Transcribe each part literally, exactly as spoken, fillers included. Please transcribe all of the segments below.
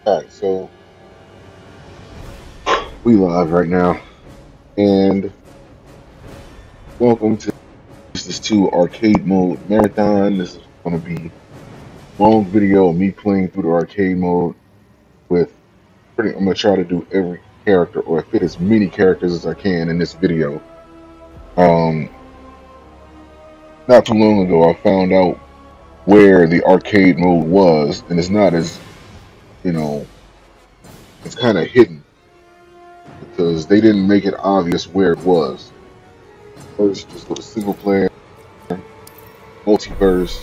Alright, so we live right now, and welcome to this two arcade mode marathon. This is going to be a long video of me playing through the arcade mode with pretty. I'm going to try to do every character or fit as many characters as I can in this video. Um, not too long ago, I found out where the arcade mode was, and it's not as, you know, it's kind of hidden because they didn't make it obvious where it was. First, just go to single player, multiverse.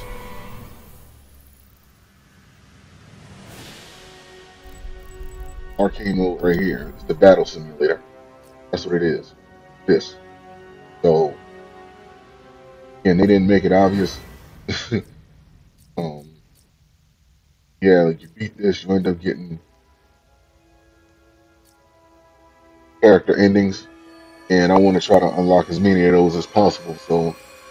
Arcade mode right here. It's the battle simulator. That's what it is. This. So, again, they didn't make it obvious. um, yeah, like you beat this, you end up getting character endings, and I want to try to unlock as many of those as possible. So,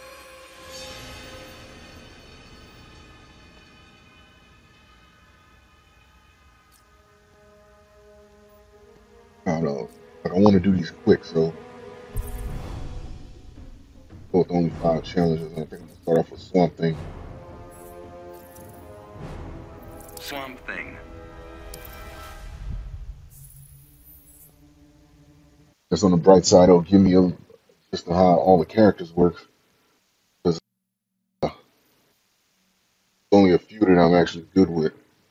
I don't know. But I want to do these quick, so both only five challenges. I think I'm gonna start off with Swamp Thing. Swamp Thing. Just on the bright side, it'll give me a just how all the characters work. Because uh, only a few that I'm actually good with.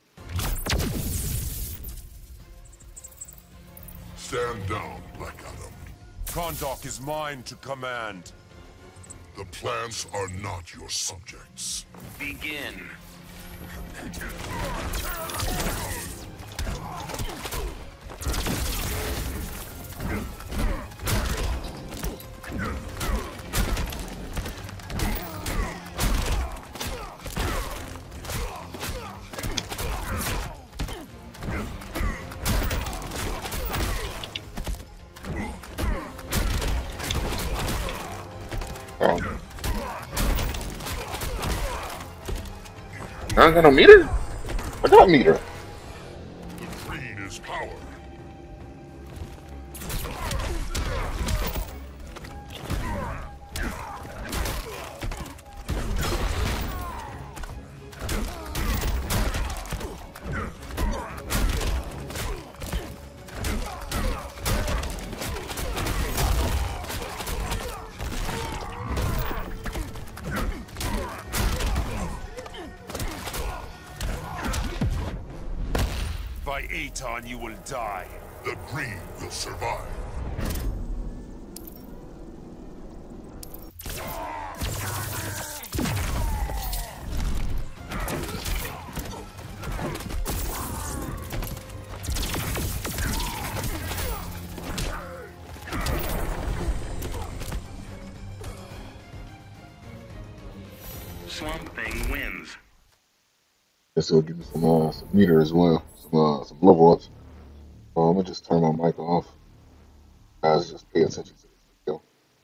Stand down, Black Adam. Kahndaq is mine to command. The plants are not your subjects. Begin. Oh. I ain't got no meter? I got a meter. The green is power. By Aton, you will die. The green will survive. Swamp Thing wins. This will give me some, uh, some meter as well. Some, uh, some level ups. So I'm gonna just turn my mic off. Guys, just pay attention to this video.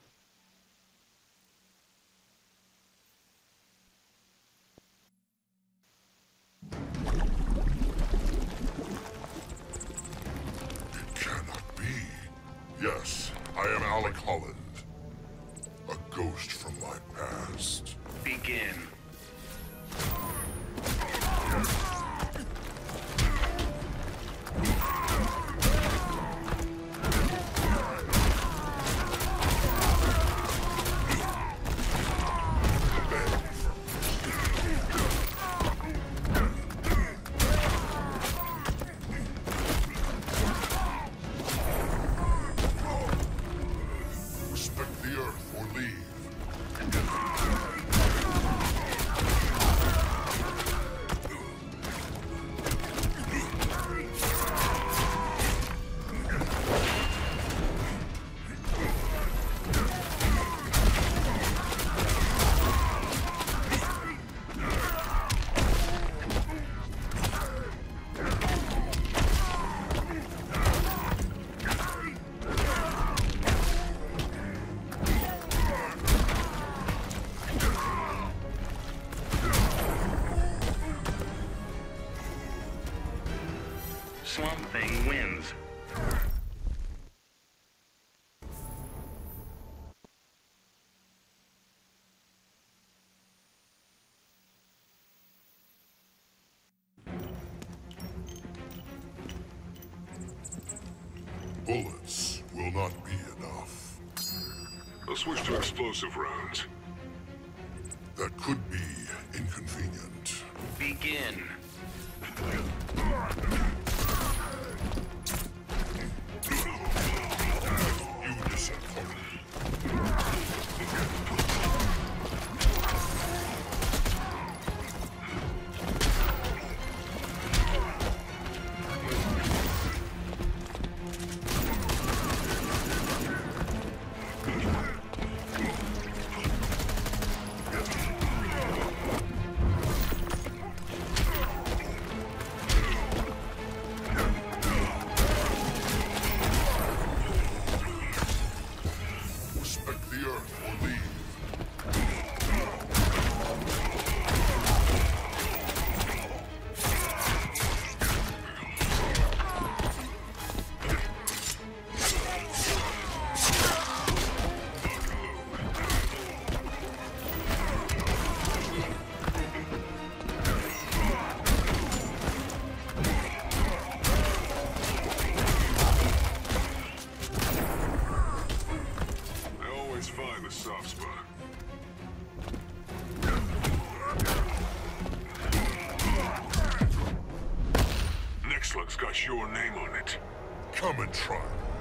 It cannot be. Yes, I am Alec Holland. A ghost from my past. Begin. Respect the earth or leave. Swamp Thing wins. Bullets will not be enough. I'll switch to explosive rounds. That could be inconvenient. Begin. You disappoint me. Respect the earth or leave. I always find the soft spot. Next one's got your name on it. Come and try.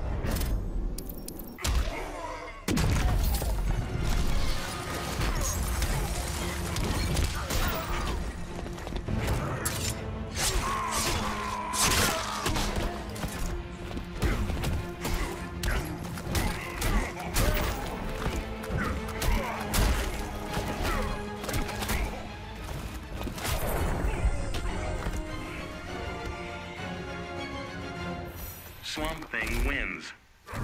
Swamp Thing wins.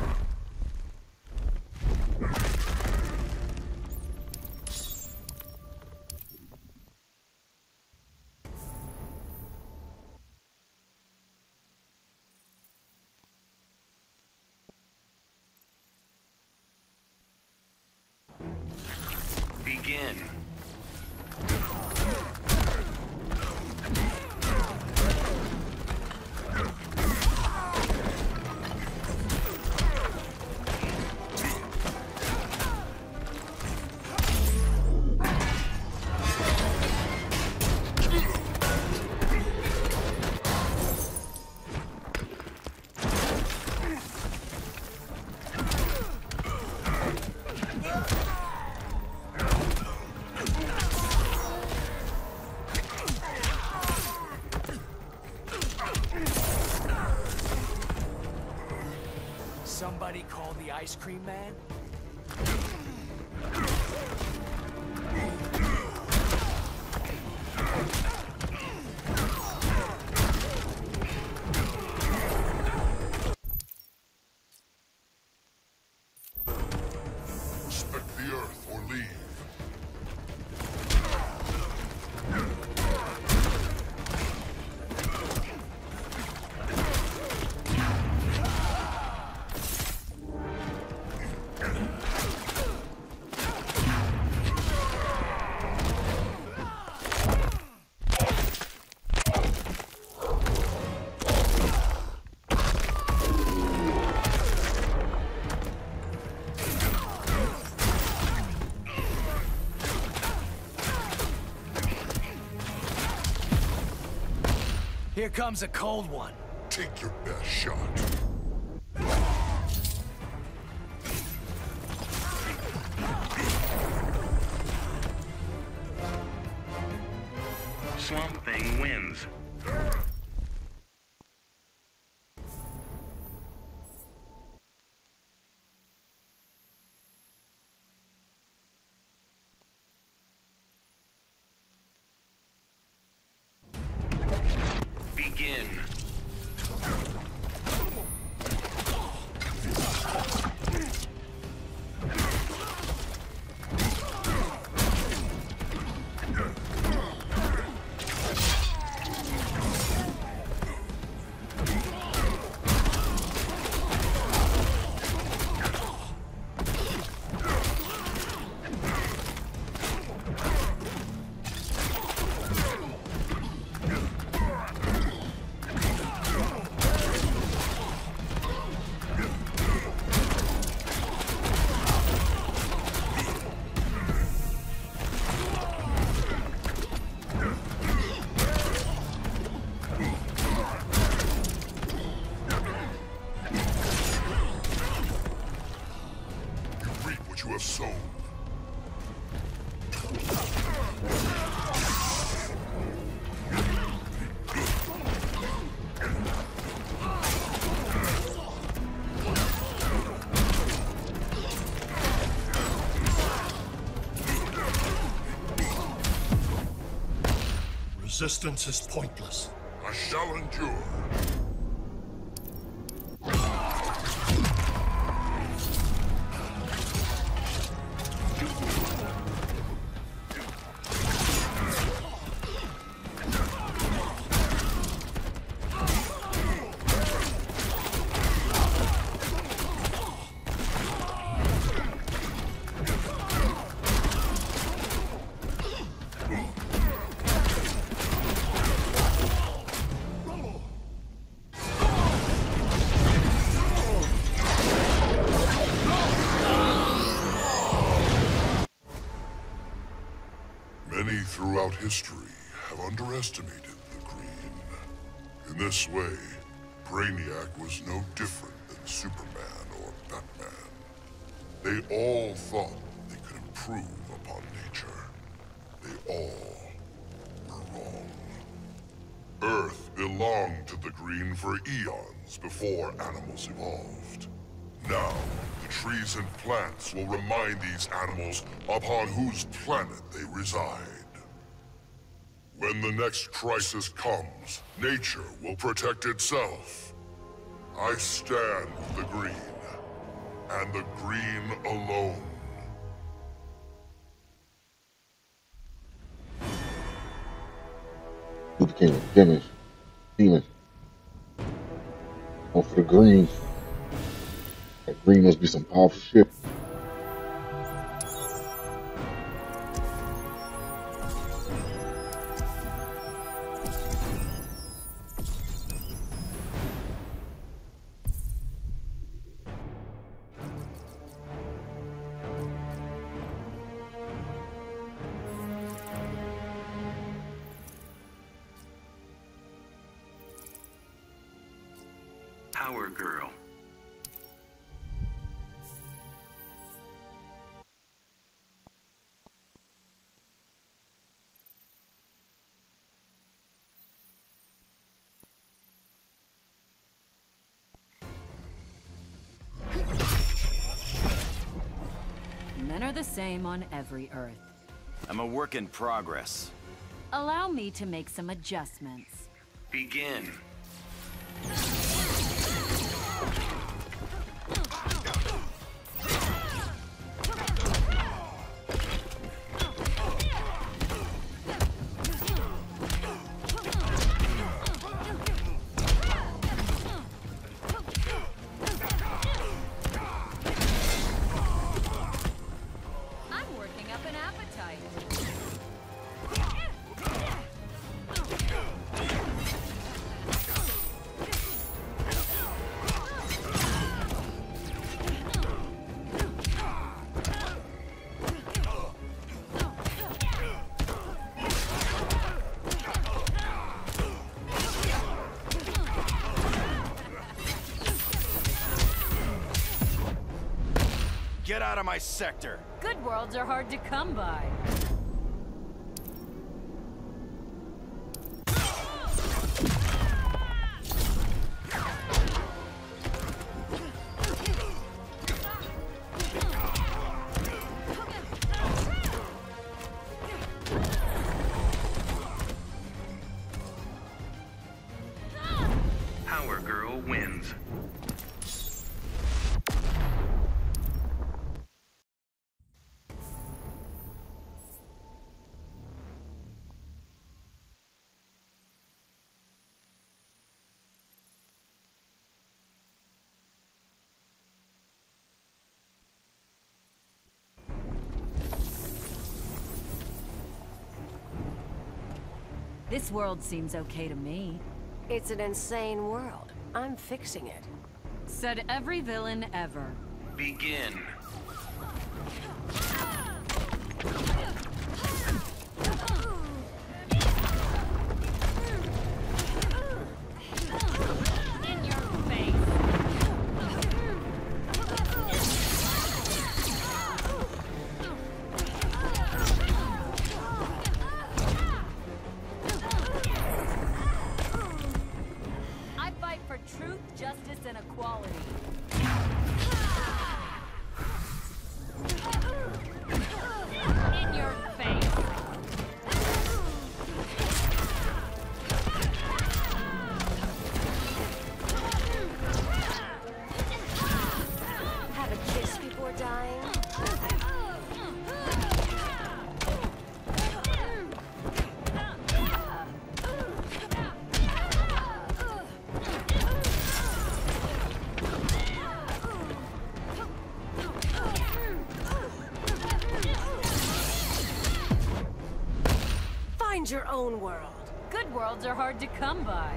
Begin. Somebody call the ice cream man? Respect the earth or leave. Here comes a cold one. Take your best shot. Swamp Thing wins. Begin. Resistance is pointless. I shall endure. Many throughout history have underestimated the Green. In this way, Brainiac was no different than Superman or Batman. They all thought they could improve upon nature. They all were wrong. Earth belonged to the Green for eons before animals evolved. Now, the trees and plants will remind these animals upon whose planet they reside. When the next crisis comes, nature will protect itself. I stand with the Green, and the Green alone. Who became a demon? Demon. Going for the Green. That Green must be some powerful shit. Power Girl. Men are the same on every Earth. I'm a work in progress. Allow me to make some adjustments. Begin. I'm working up an appetite. Get out of my sector! Good worlds are hard to come by. Power Girl wins. This world seems okay to me. It's an insane world. I'm fixing it. Said every villain ever. Begin. In your face. I fight for truth, justice, and equality. Find your own world. Good worlds are hard to come by.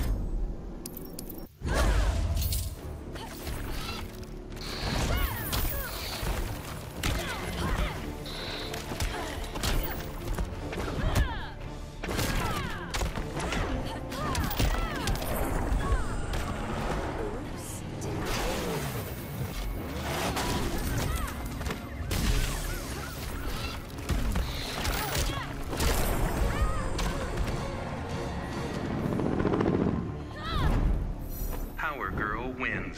Power Girl wins.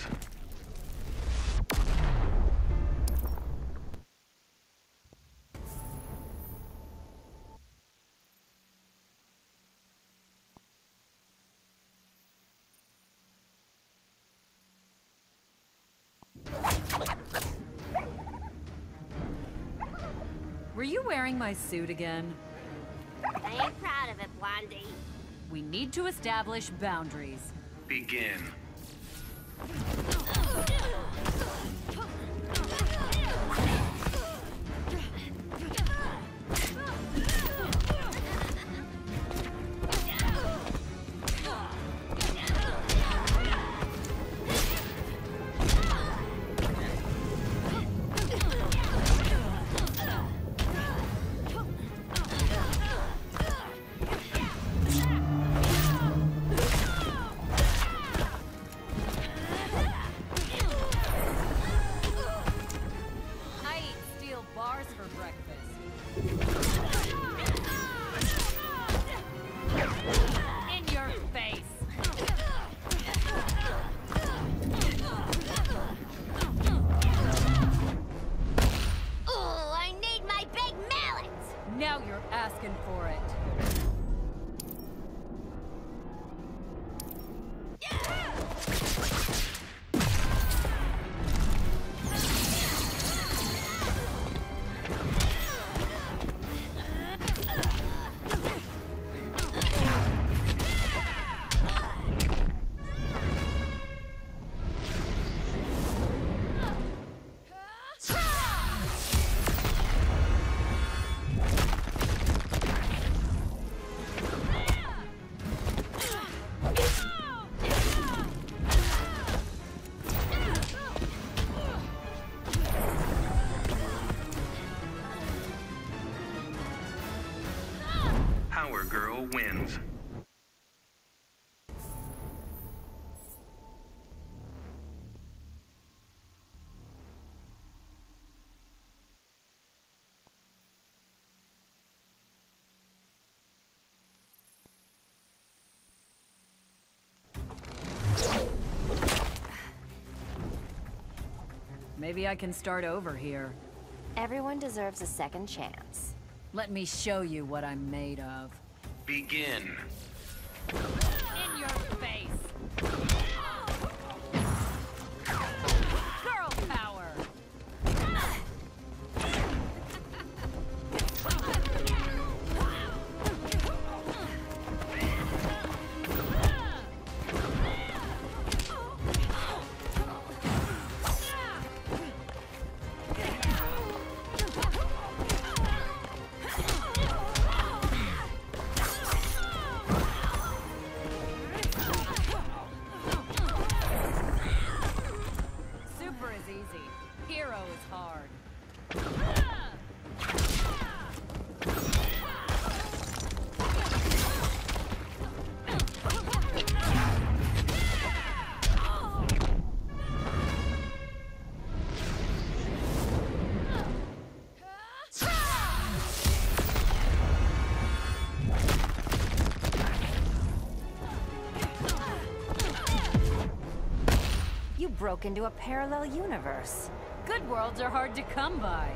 Were you wearing my suit again? I ain't proud of it, Blondie. We need to establish boundaries. Begin. I eat steel bars for breakfast. In your face. Oh, I need my big mallet! Now you're asking for it. Power Girl wins. Maybe I can start over here. Everyone deserves a second chance. Let me show you what I'm made of. Begin. In your face. Girl power. Super is easy. Hero is hard. You broke into a parallel universe. Good worlds are hard to come by.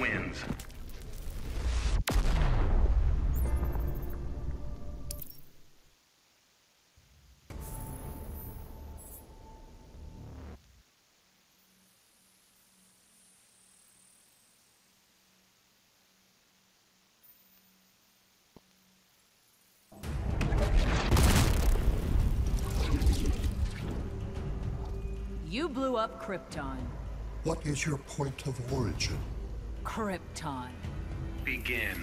wins. You blew up Krypton. What is your point of origin? Krypton. Begin.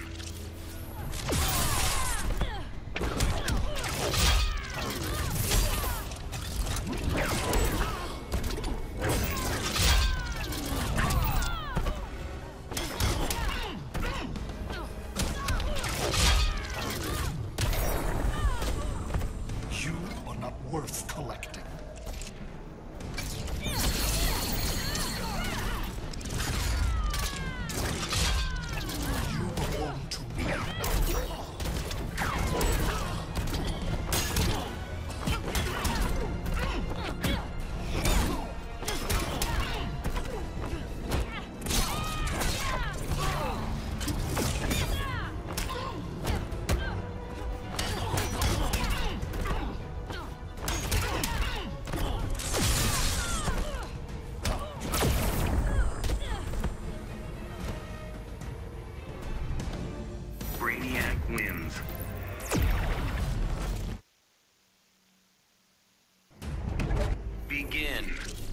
You are not worth collecting. Brainiac wins. Begin.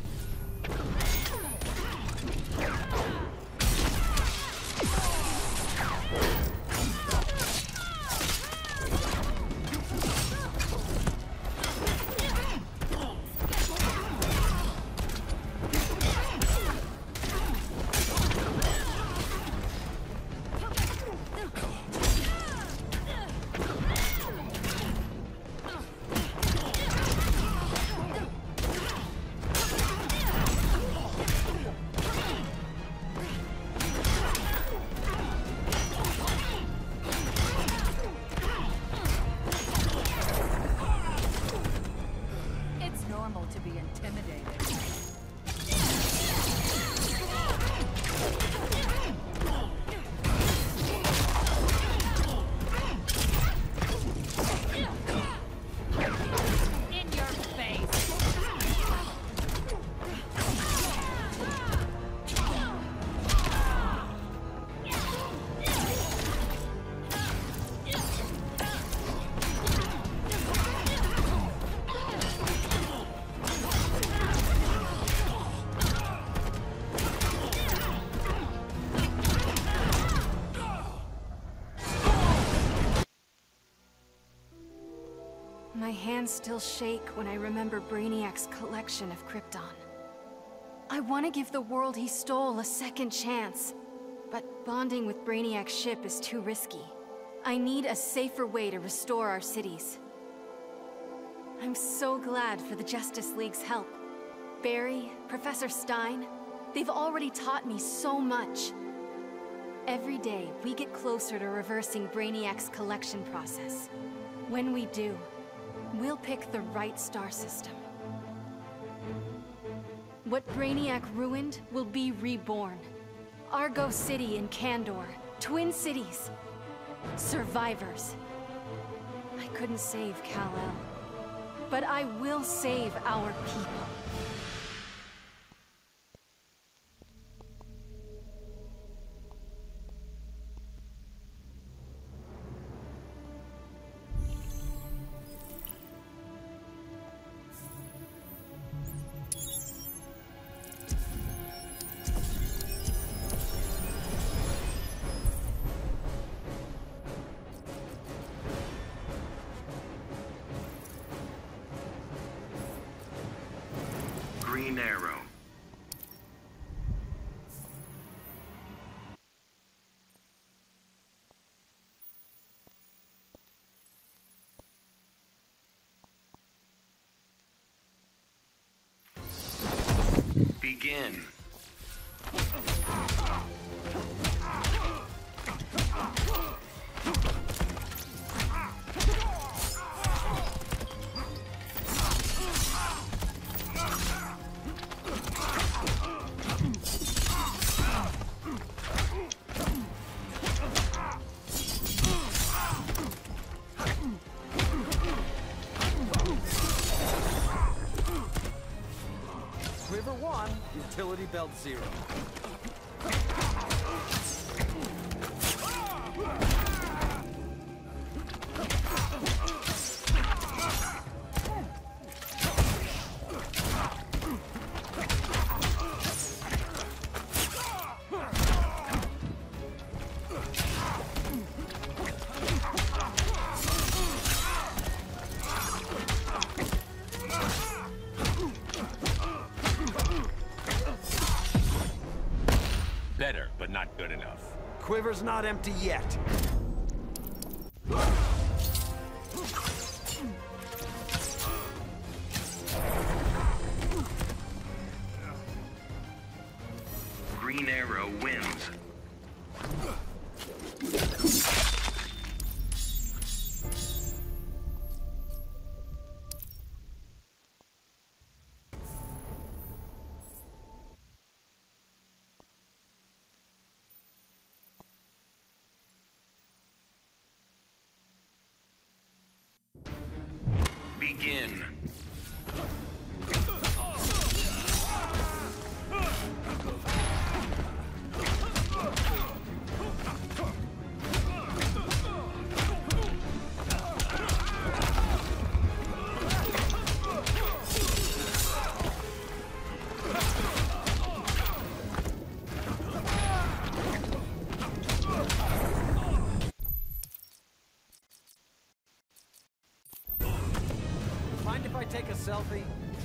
It's normal to be intimidated. In your face. My hands still shake when I remember Brainiac's collection of Krypton. I want to give the world he stole a second chance, but bonding with Brainiac's ship is too risky. I need a safer way to restore our cities. I'm so glad for the Justice League's help. Barry, Professor Stein, they've already taught me so much. Every day, we get closer to reversing Brainiac's collection process. When we do, we'll pick the right star system. What Brainiac ruined will be reborn. Argo City and Kandor, twin cities. Survivors. I couldn't save Kal-El, but I will save our people. Green Arrow. Begin. Child Zero. Better, but not good enough. Quiver's not empty yet. Green Arrow wins. Begin. Mind if I take a selfie?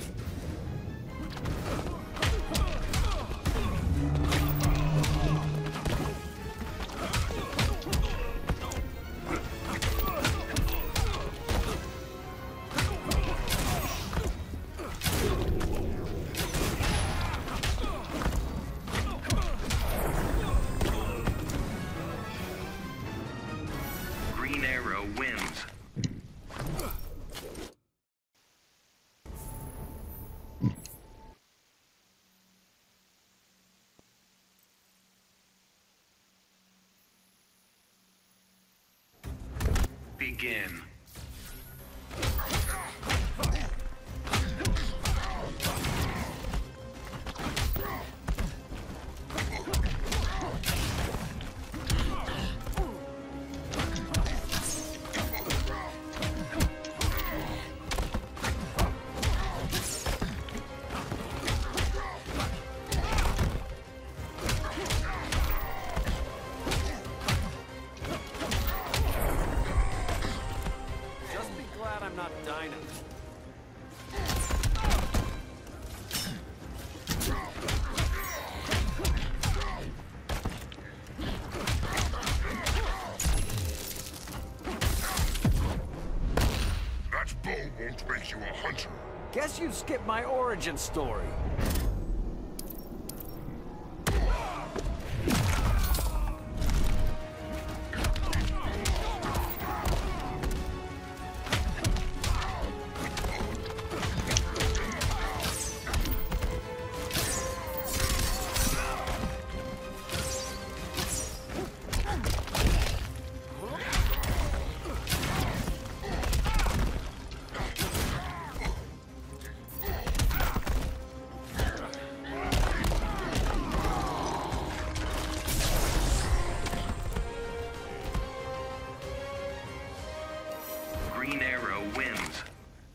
Green Arrow wins. Begin. Just be glad I'm not Dyna. That bow won't make you a hunter. Guess you skipped my origin story. Green Arrow wins.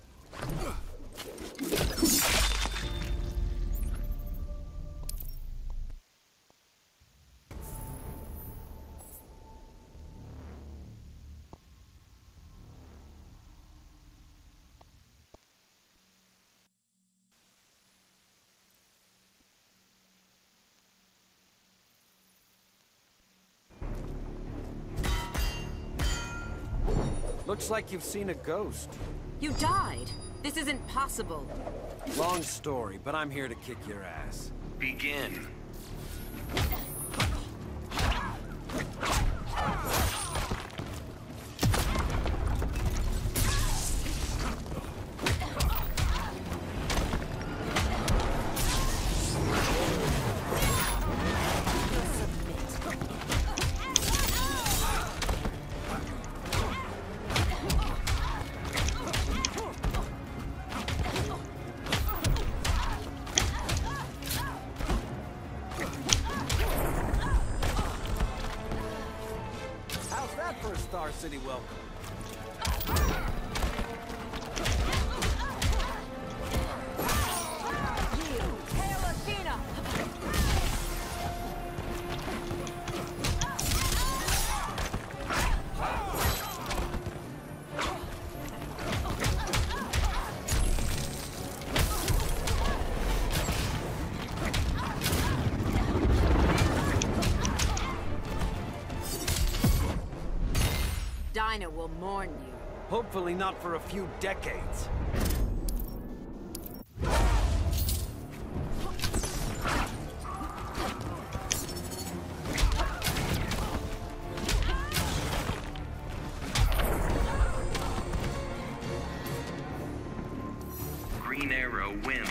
Looks like you've seen a ghost. You died. This isn't possible. Long story, but I'm here to kick your ass. Begin. for a Star City welcome. Dinah will mourn you. Hopefully not for a few decades. Green Arrow wins.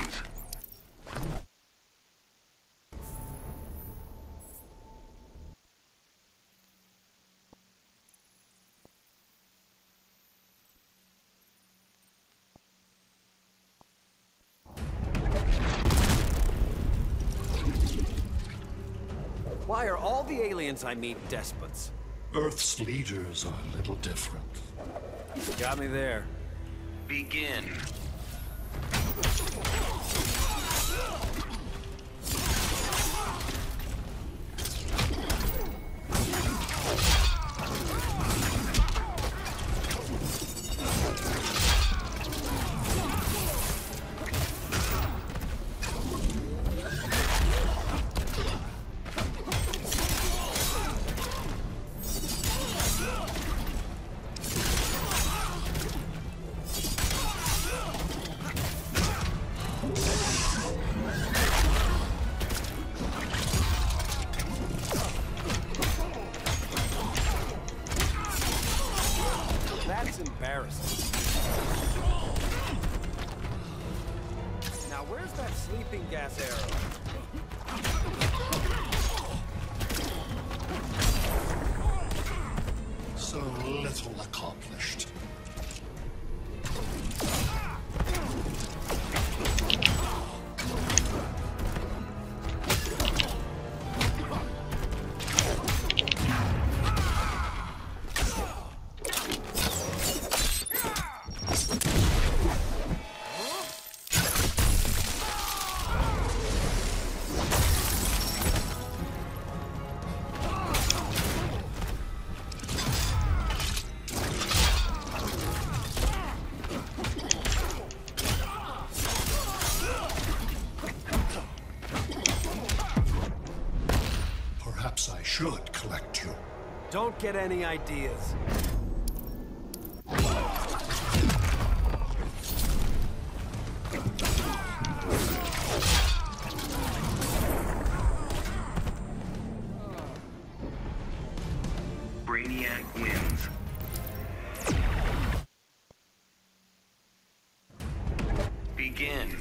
Why are all the aliens I meet despots? Earth's leaders are a little different. Got me there. Begin. That's embarrassing. Now where's that sleeping gas arrow? So little accomplished. Perhaps I should collect you. Don't get any ideas. Brainiac wins. Begin.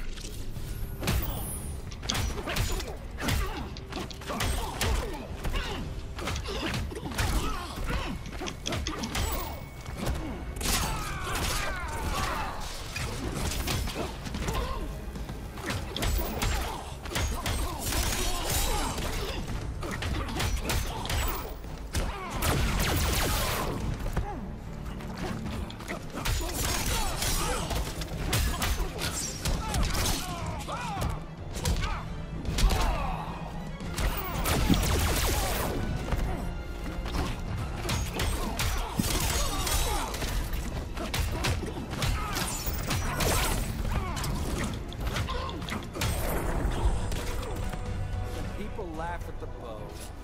People laugh at the bow.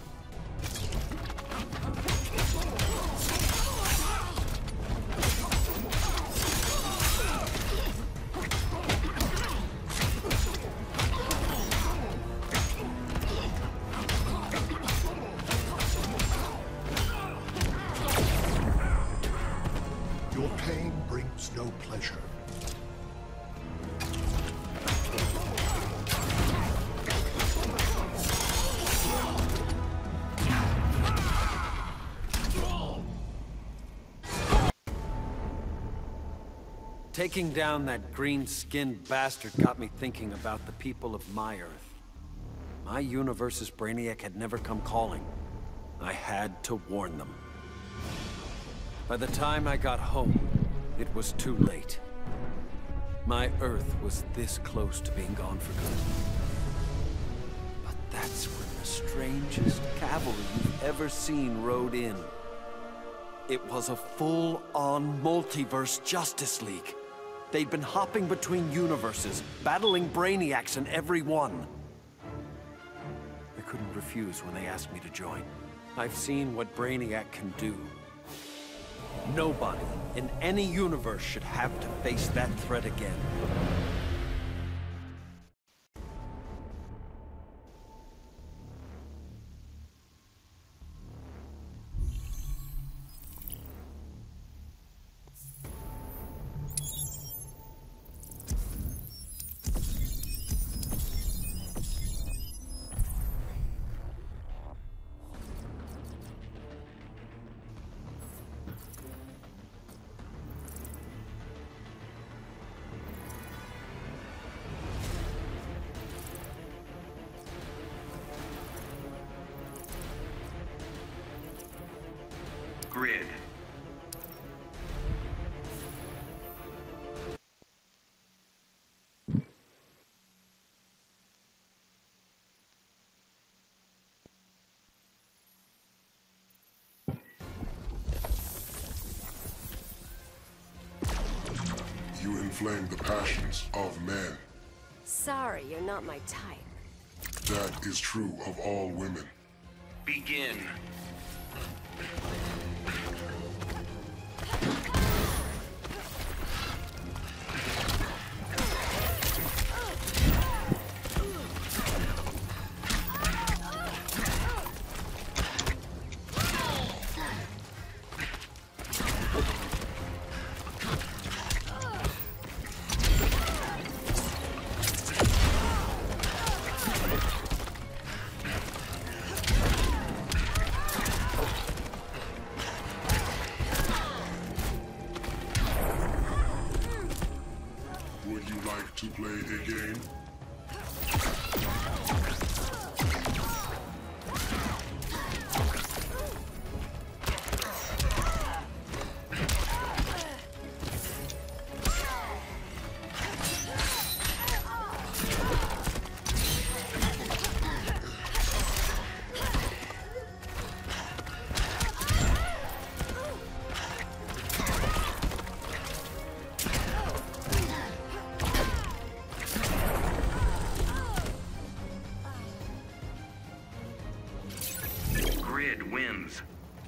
Your pain brings no pleasure. Taking down that green-skinned bastard got me thinking about the people of my Earth. My universe's Brainiac had never come calling. I had to warn them. By the time I got home, it was too late. My Earth was this close to being gone for good. But that's when the strangest cavalry you've ever seen rode in. It was a full-on multiverse Justice League. They'd been hopping between universes, battling Brainiacs in every one. I couldn't refuse when they asked me to join. I've seen what Brainiac can do. Nobody in any universe should have to face that threat again. Grid. You inflame the passions of men. Sorry, you're not my type. That is true of all women. Begin. Would you like to play a game? Grid wins.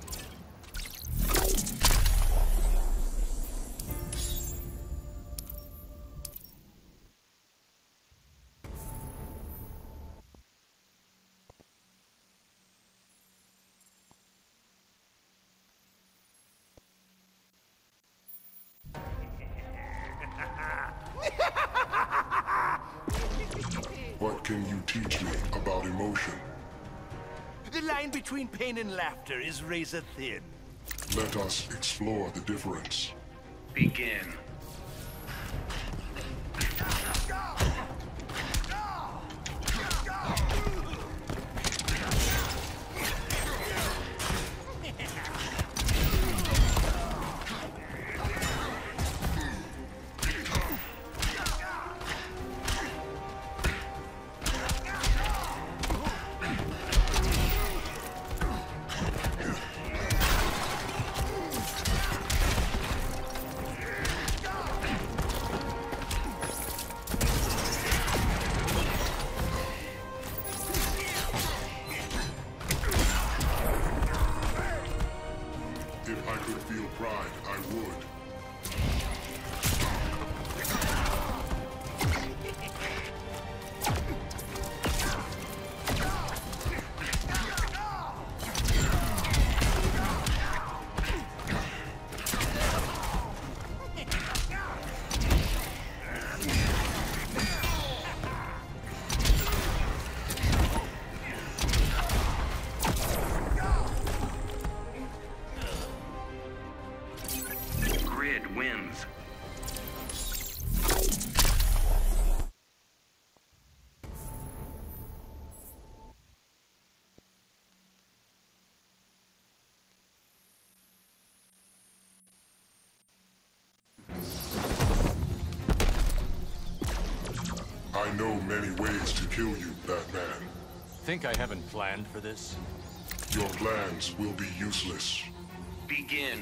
What can you teach me about emotion? The line between pain and laughter is razor thin. Let us explore the difference. Begin. If I could feel pride, I would. know many ways to kill you, Batman. Think I haven't planned for this? Your plans will be useless. Begin.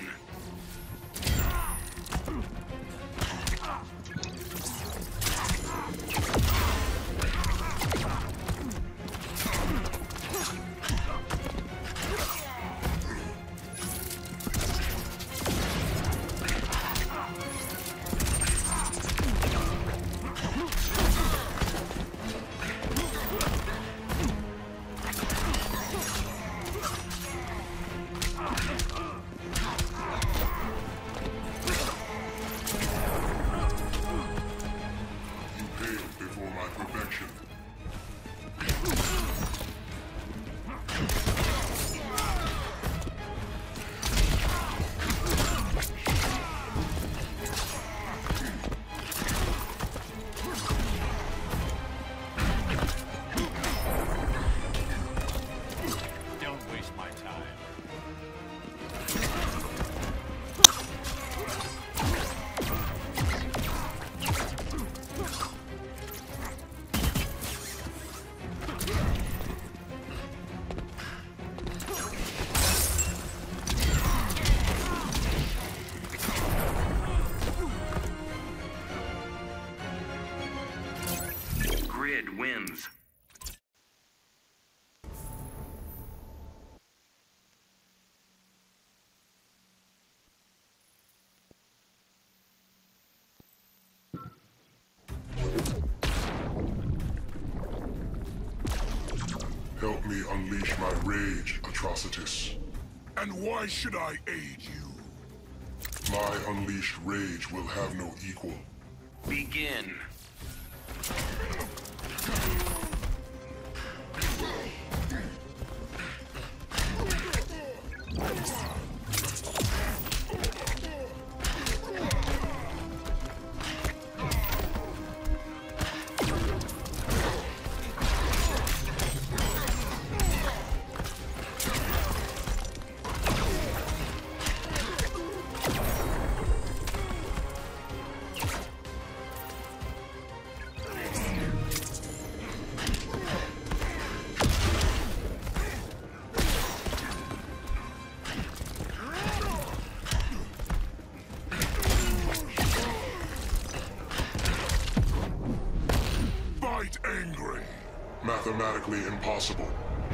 Grid wins. Help me unleash my rage, Atrocitus. And why should I aid you? My unleashed rage will have no equal. Begin. Angry. Mathematically impossible.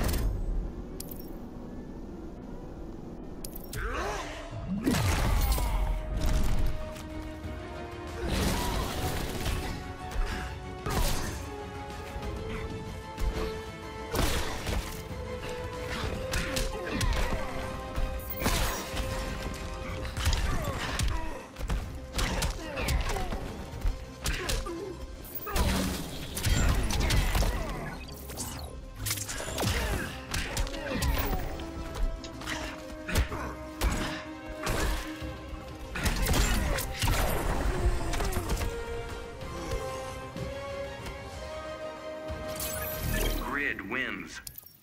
Grid wins.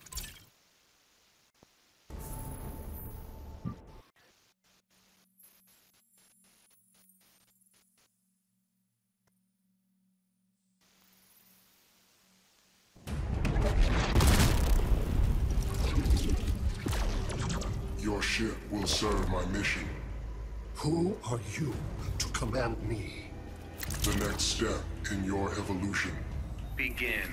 Your ship will serve my mission. Who are you to command me? The next step in your evolution. Begin.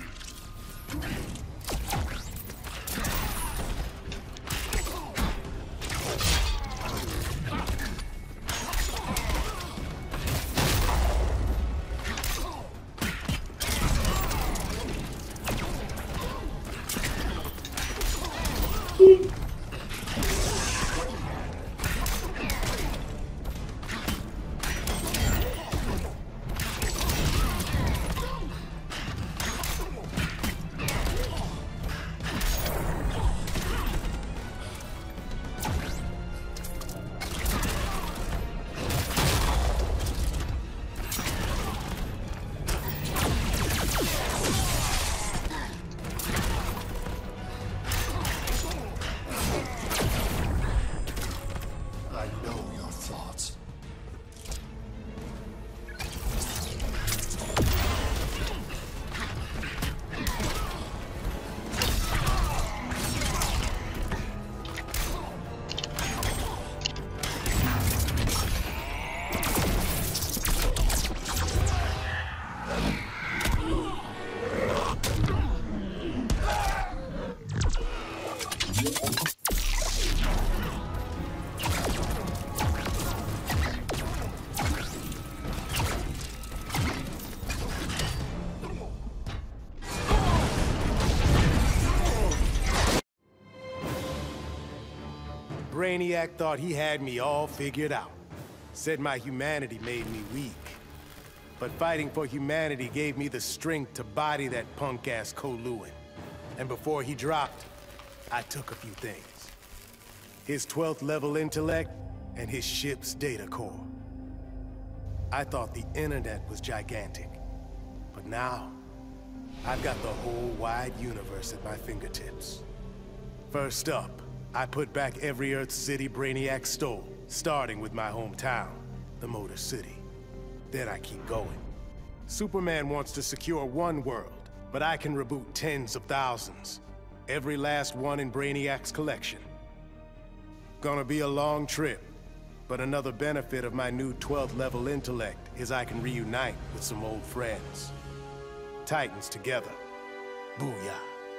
Brainiac thought he had me all figured out. Said my humanity made me weak. But fighting for humanity gave me the strength to body that punk-ass Kowloon. And before he dropped, I took a few things. His twelfth level intellect and his ship's data core. I thought the internet was gigantic. But now, I've got the whole wide universe at my fingertips. First up, I put back every Earth city Brainiac stole, starting with my hometown, the Motor City. Then I keep going. Superman wants to secure one world, but I can reboot tens of thousands. Every last one in Brainiac's collection. Gonna be a long trip, but another benefit of my new twelfth level intellect is I can reunite with some old friends. Titans together. Booyah.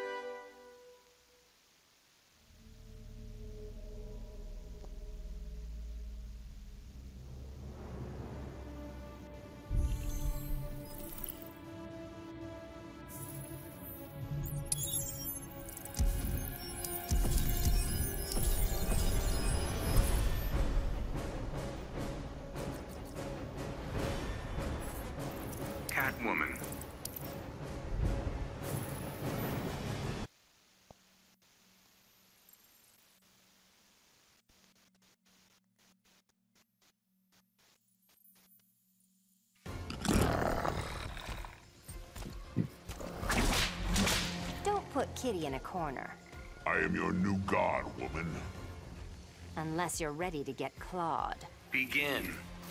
Catwoman. Don't put Kitty in a corner. I am your new god, woman. Unless you're ready to get clawed. Begin.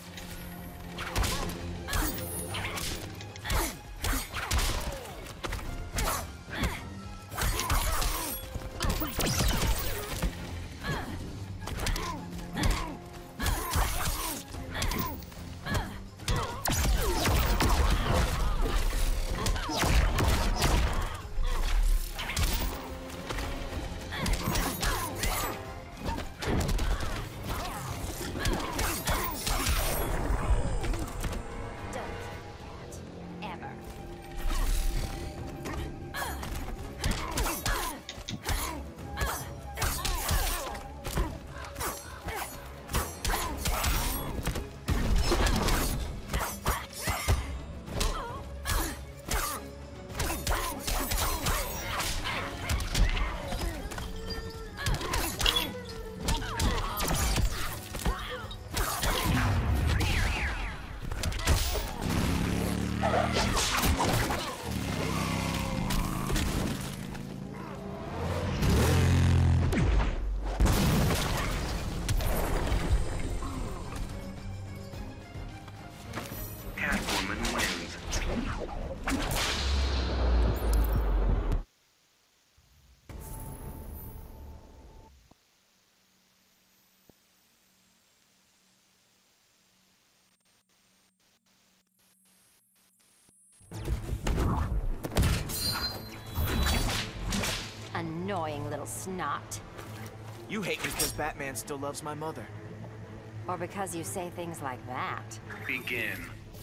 Annoying little snot. You hate me because Batman still loves my mother. Or because you say things like that. Begin.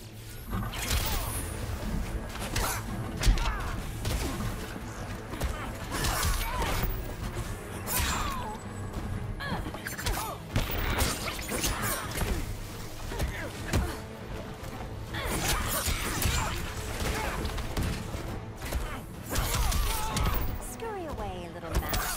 Scurry away, little mouse.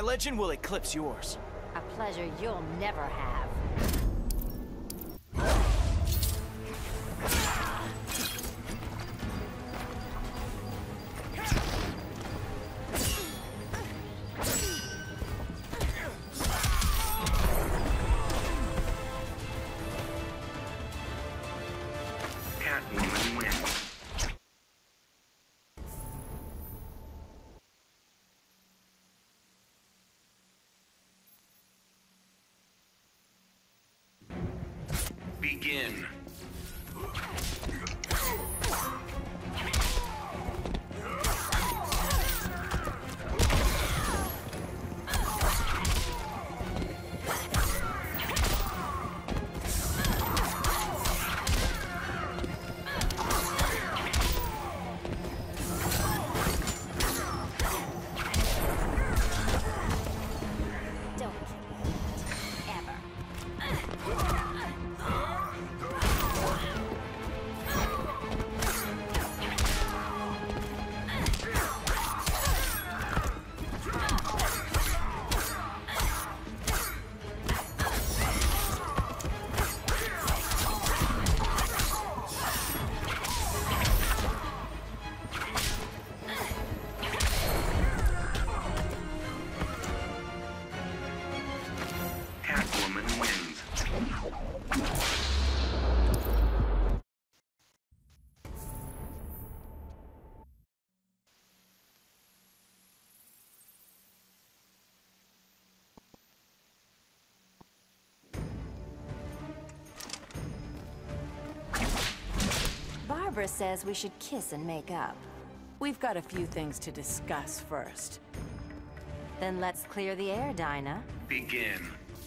legend will eclipse yours. A pleasure you'll never have. Catwoman wins. Begin. Catwoman wins. Barbara says we should kiss and make up. We've got a few things to discuss first. Then let's clear the air, Dinah. Begin.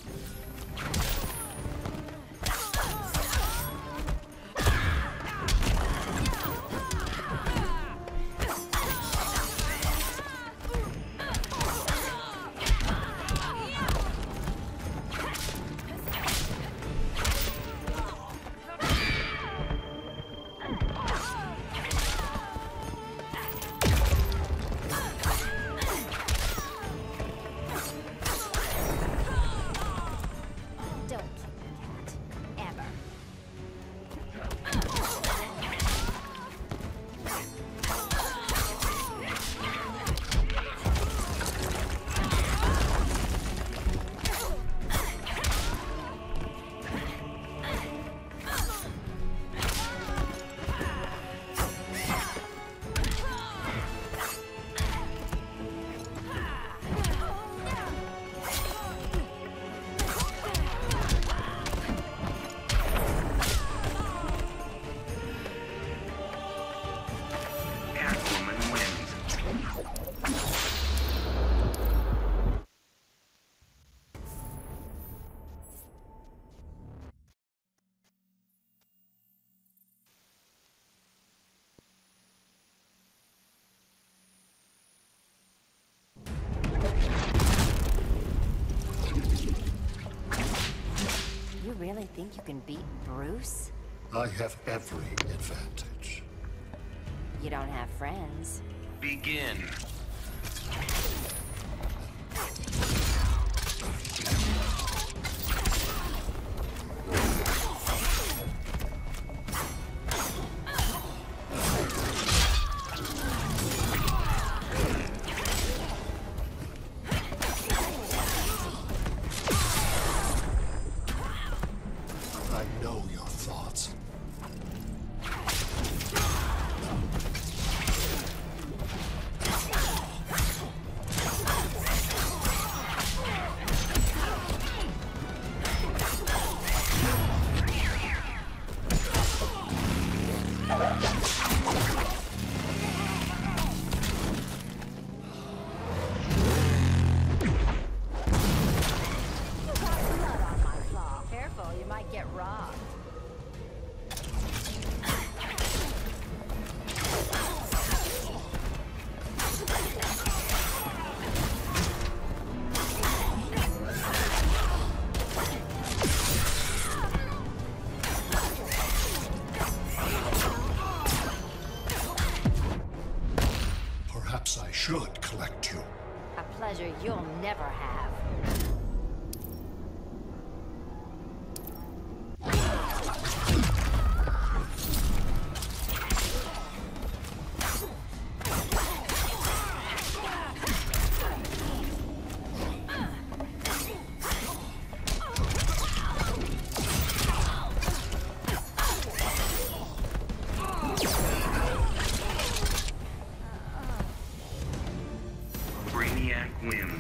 You really think you can beat Bruce? I have every advantage. You don't have friends. Begin. I know your thoughts. Careful, you might get robbed. Perhaps I should collect you. A pleasure pleasure you'll never have. Brainiac wins.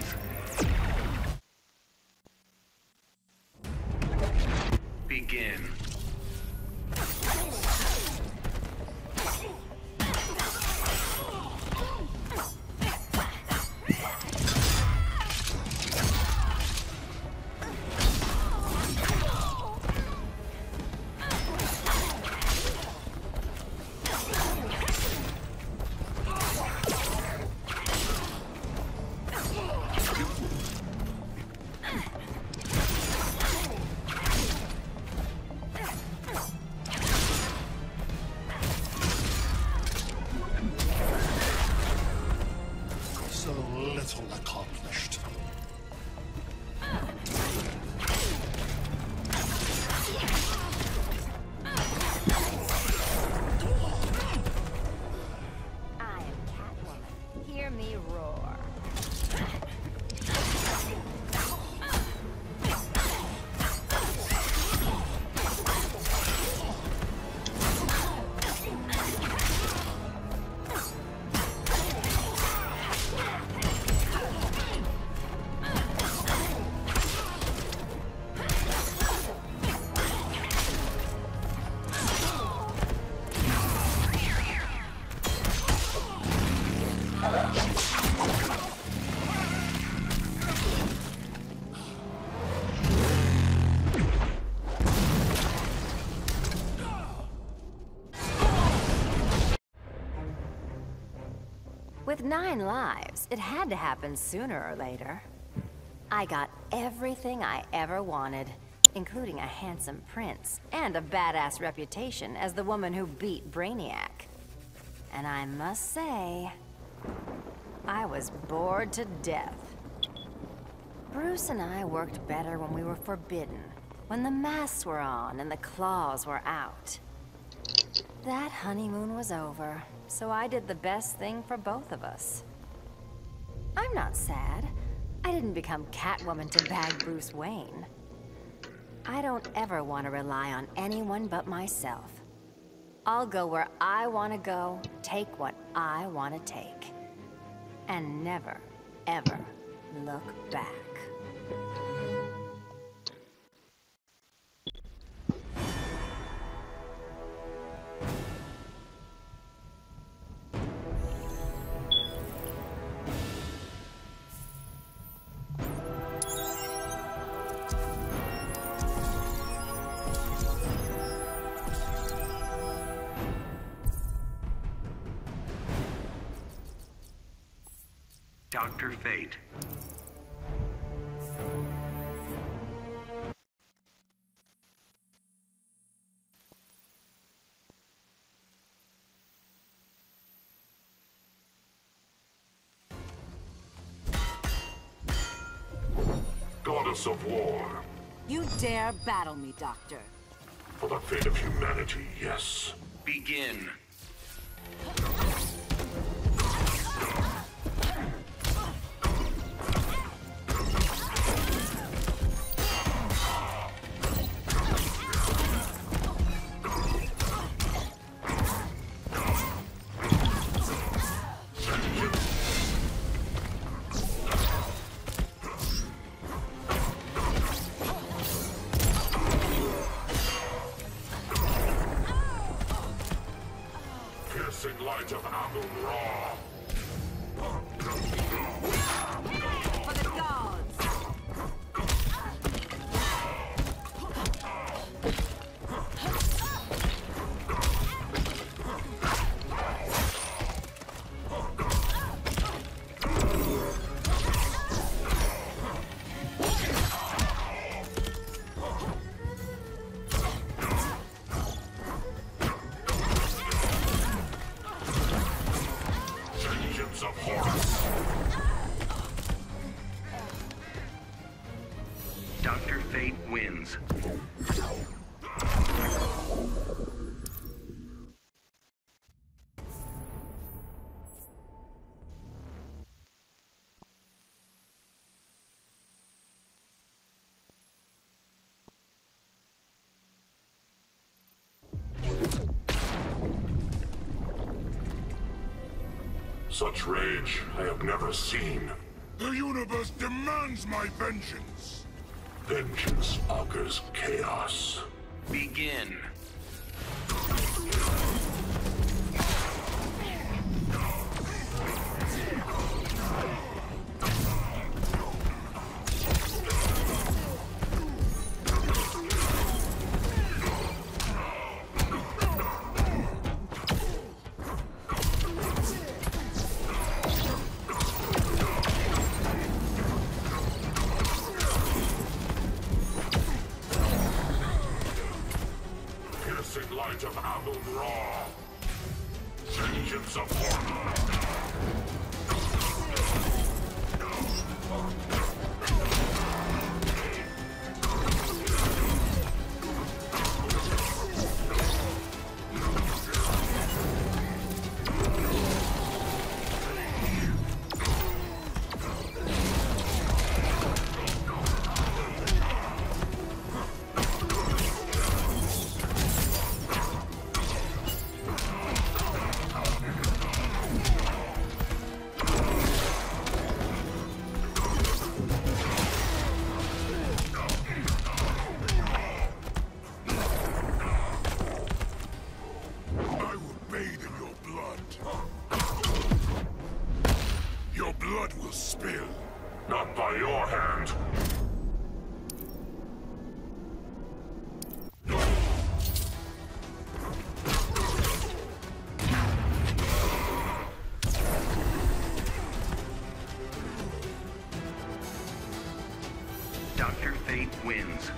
Begin. So little accomplished. I am Catwoman. Hear me roar. With nine lives, it had to happen sooner or later. I got everything I ever wanted, including a handsome prince and a badass reputation as the woman who beat Brainiac. And I must say, I was bored to death. Bruce and I worked better when we were forbidden, when the masks were on and the claws were out. That honeymoon was over, so I did the best thing for both of us. I'm not sad. I didn't become Catwoman to bag Bruce Wayne. I don't ever want to rely on anyone but myself. I'll go where I want to go, take what I want to take. And never, ever look back. Doctor Fate. Goddess of War. You dare battle me, Doctor. For the fate of humanity, yes. Begin. Piercing light of Amun-Ra. For the gods! Vengeance of Horus. Such rage I have never seen. The universe demands my vengeance. Vengeance augurs chaos. Begin. Light of Amun-Ra. Vengeance of Horror. Your blood will spill. Not by your hand. Doctor Fate wins.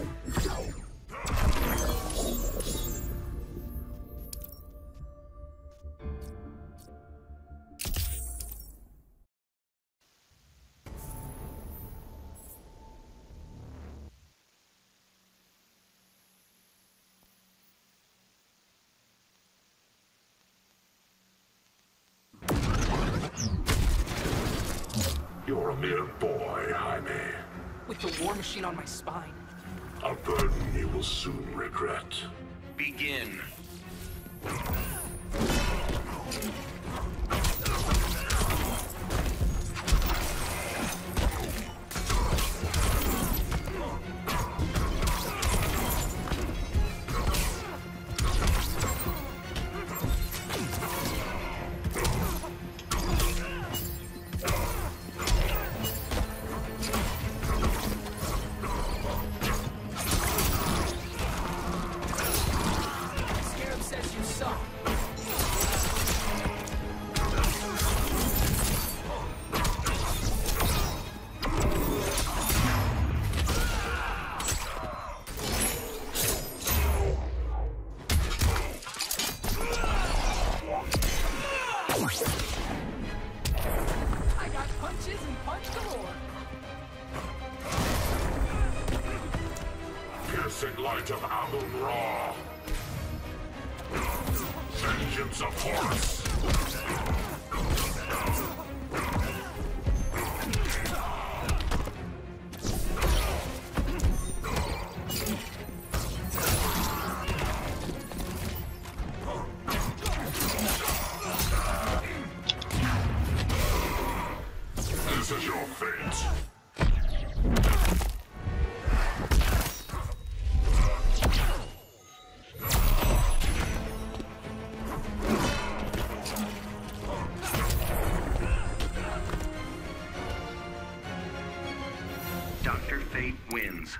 You're a mere boy, Jaime. With the war machine on my spine. A burden you will soon regret. Begin. I got punches and punch galore. Piercing light of Amun-Ra. Vengeance of Horus. This is your fate. Doctor Fate wins.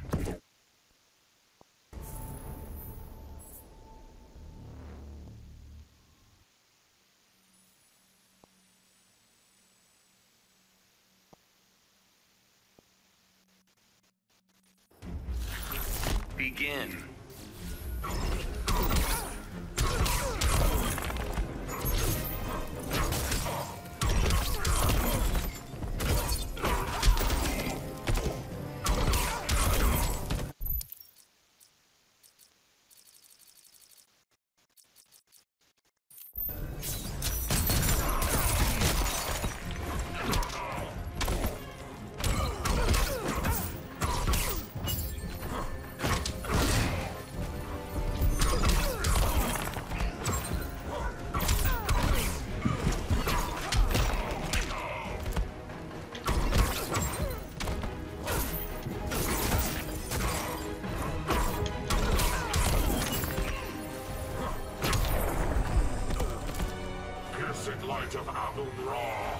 Begin. light of Amun-Ra!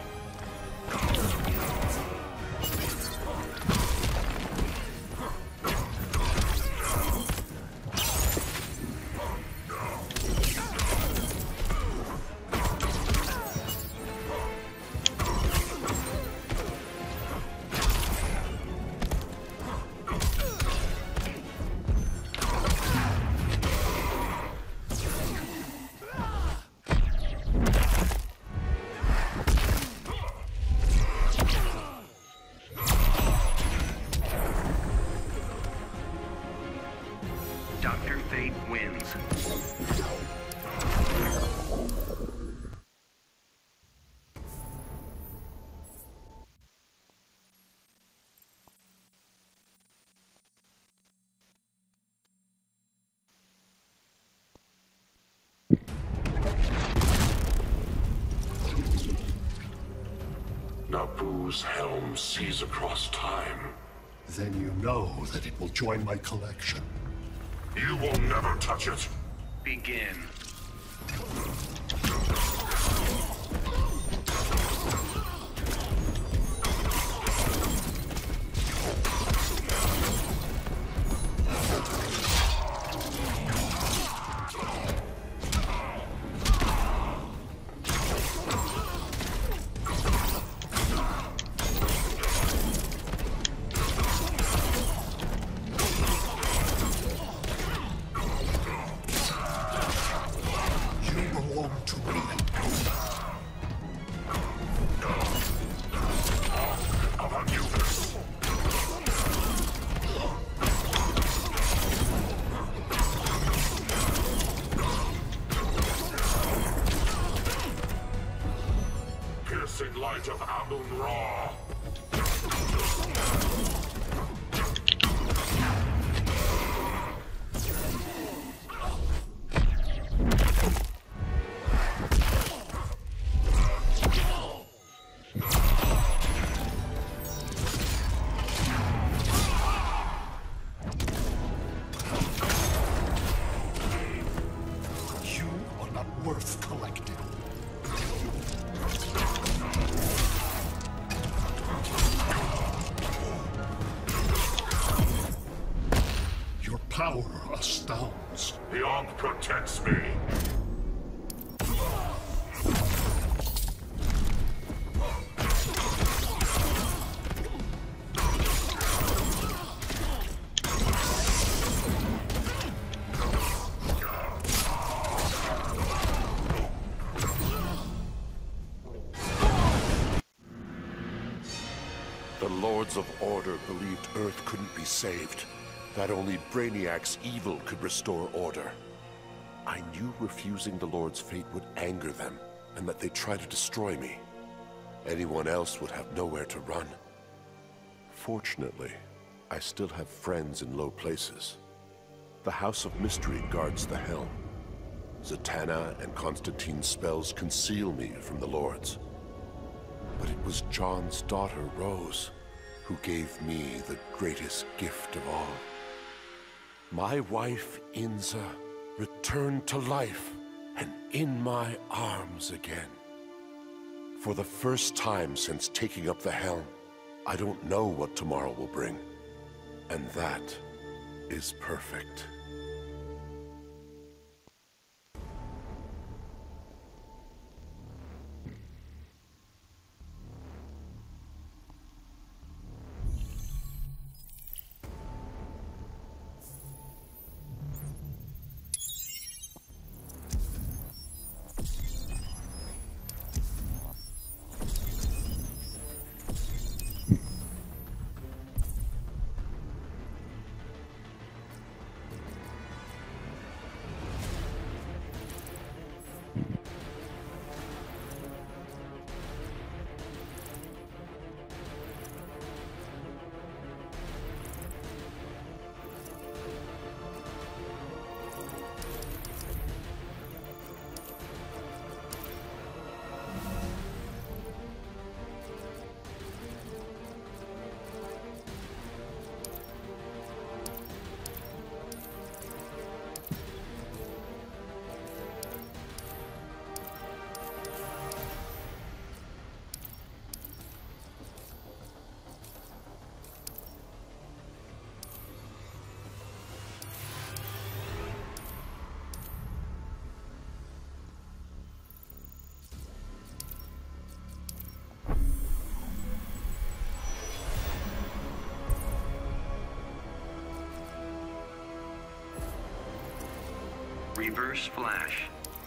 Doctor Fate wins. Naboo's helm sees across time. Then you know that it will join my collection. You will never touch it. Begin. Light of Amun-Ra! You are not worth collecting. Power astounds. The Ankh protects me. The Lords of Order believed Earth couldn't be saved. That only Brainiac's evil could restore order. I knew refusing the Lord's fate would anger them, and that they'd try to destroy me. Anyone else would have nowhere to run. Fortunately, I still have friends in low places. The House of Mystery guards the helm. Zatanna and Constantine's spells conceal me from the Lords. But it was John's daughter, Rose, who gave me the greatest gift of all. My wife, Inza, returned to life and in my arms again. For the first time since taking up the helm, I don't know what tomorrow will bring. And that is perfect. Reverse Flash.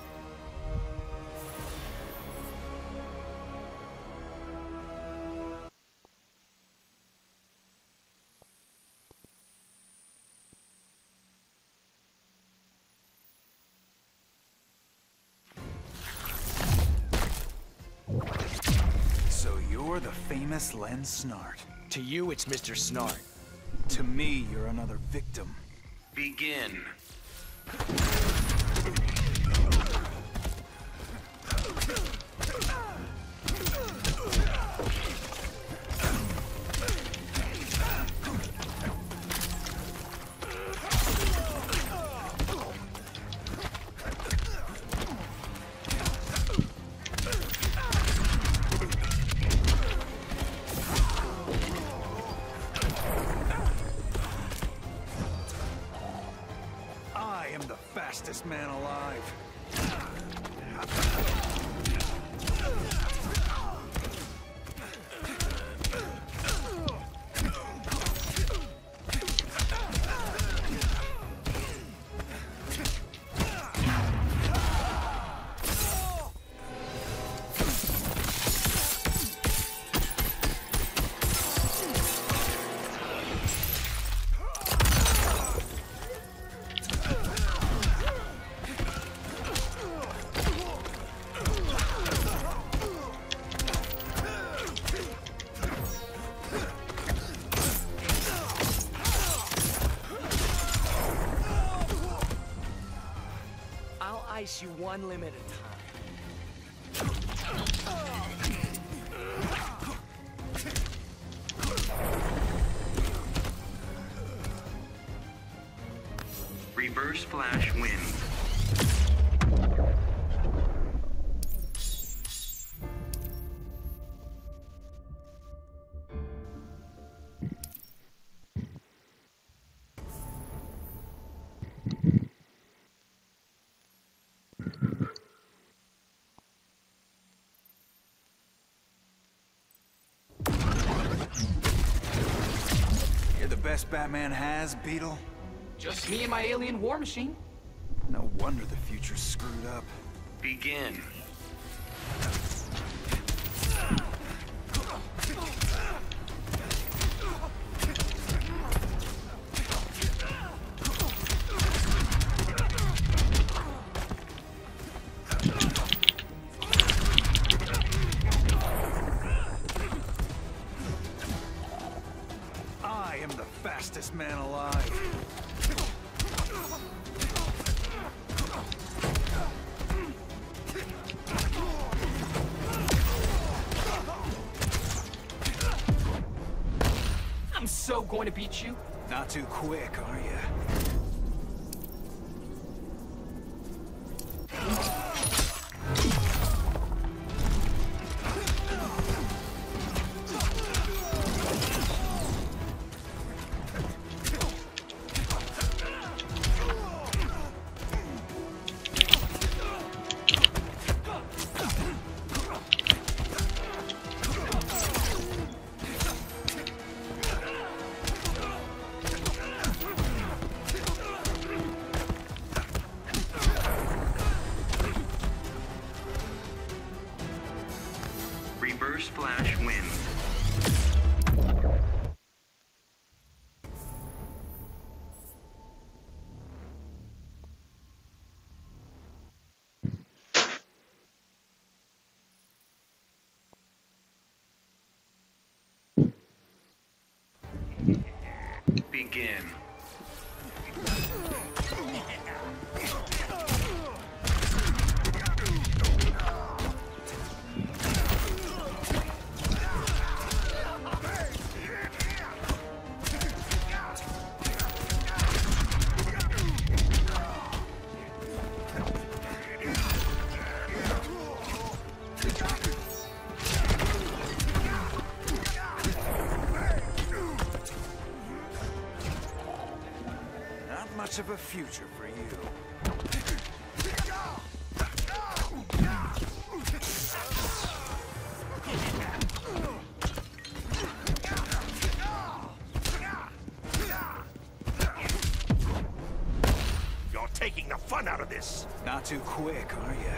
So you're the famous Len Snart. To you, it's Mister Snart. To me, you're another victim. Begin. I am the fastest man alive. I'll ice you one limb at a time. Reverse Flash wins. You're the best Batman has, Beetle? Just me and my alien war machine. No wonder the future's screwed up. Begin. I am the fastest man alive. I'm so going to beat you. Not too quick, are you? Reverse Flash wins. Begin. Not much of a future for you. You're taking the fun out of this. Not too quick, are you?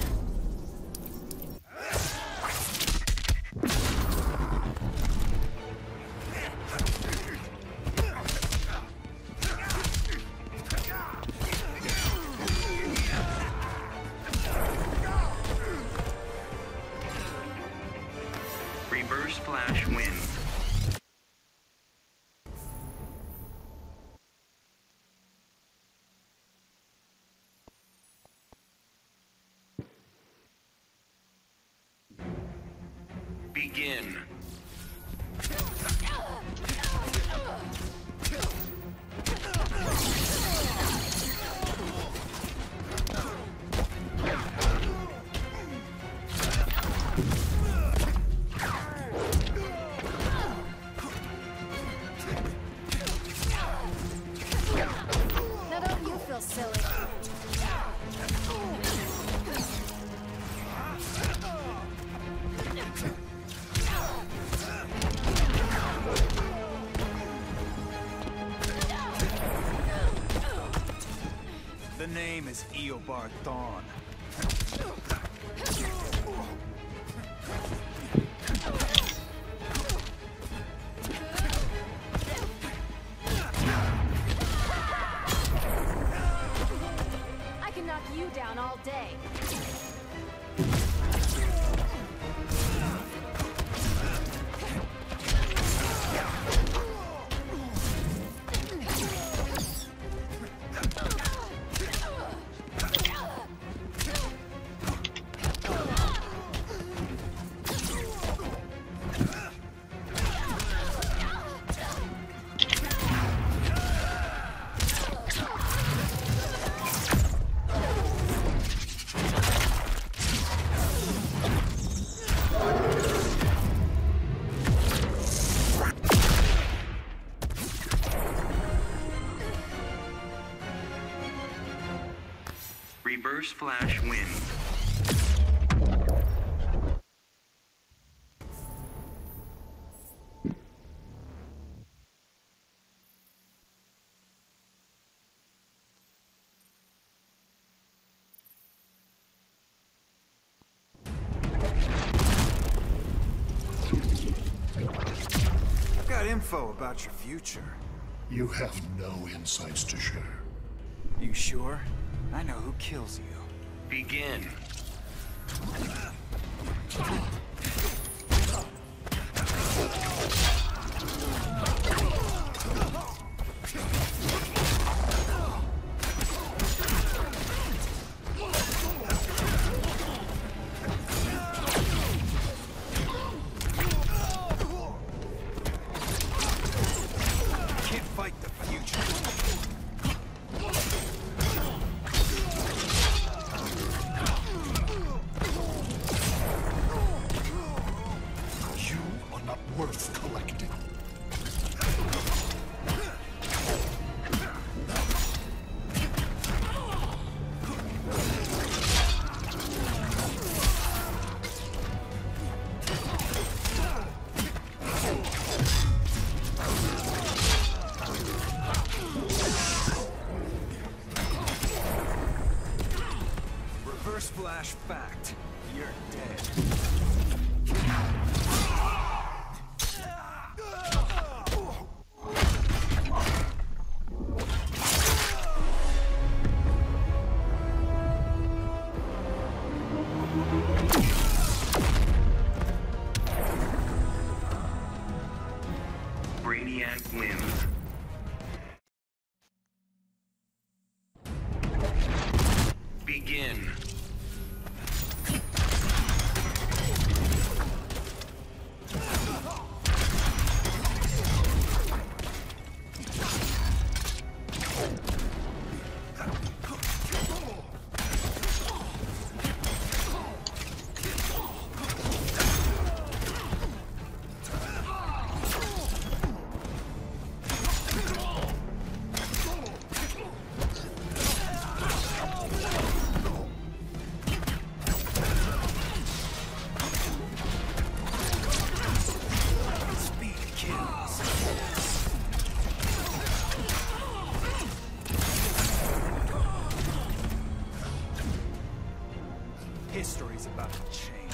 Reverse Flash wins. Begin. Now don't you feel silly? The name is Eobard Thawne. I can knock you down all day. Reverse Flash wins. I've got info about your future. You have no insights to share. You sure? I know who kills you. Begin. Can't fight the future. You are not worth collecting. Reverse Flash fact. You're dead. Brainiac wins. Begin. History's about to change.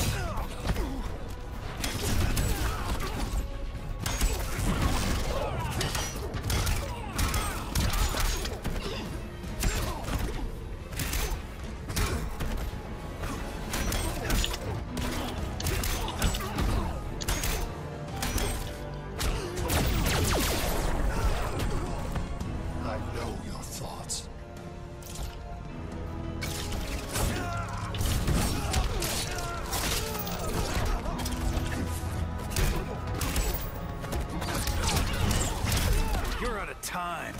Time.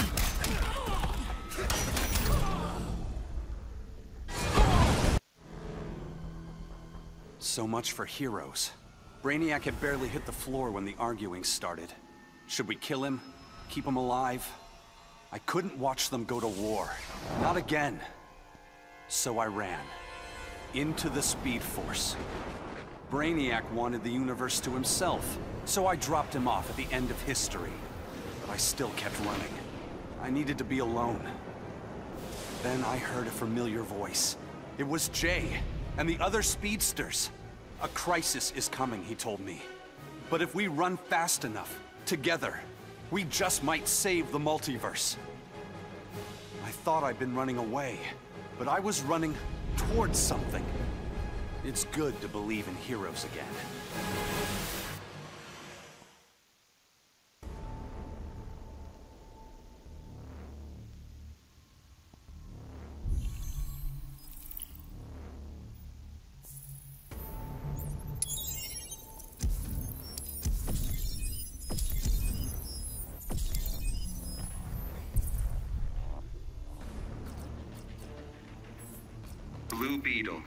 So much for heroes. Brainiac had barely hit the floor when the arguing started. Should we kill him? Keep him alive? I couldn't watch them go to war. Not again. So I ran. Into the Speed Force. Brainiac wanted the universe to himself, so I dropped him off at the end of history. I still kept running. I needed to be alone. Then I heard a familiar voice. It was Jay, and the other speedsters. A crisis is coming, he told me. But if we run fast enough, together, we just might save the multiverse. I thought I'd been running away, but I was running towards something. It's good to believe in heroes again. Blue Beetle.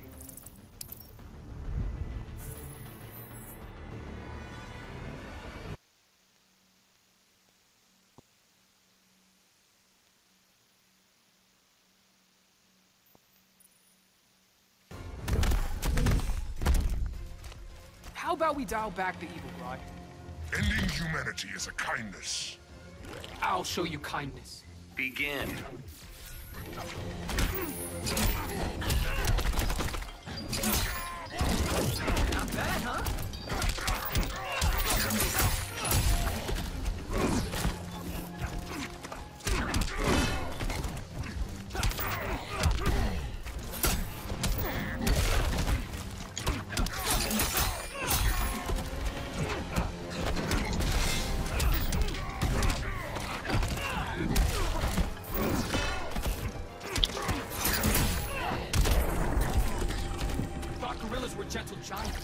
How about we dial back the evil, Rod? Ending humanity is a kindness. I'll show you kindness. Begin. Not bad, huh? Gentle giants.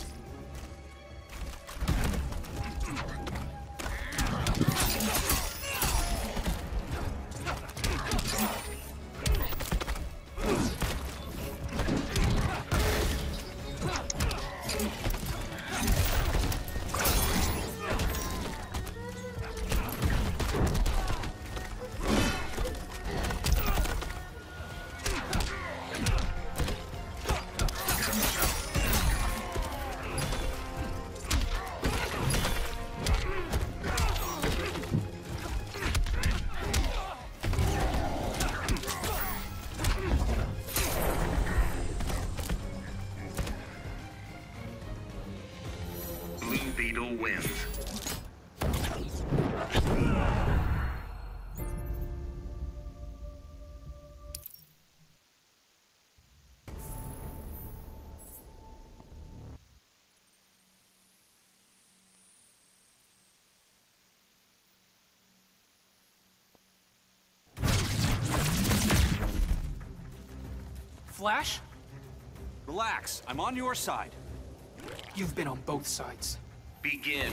Beetle wins. Flash? Relax, I'm on your side. You've been on both sides. Begin.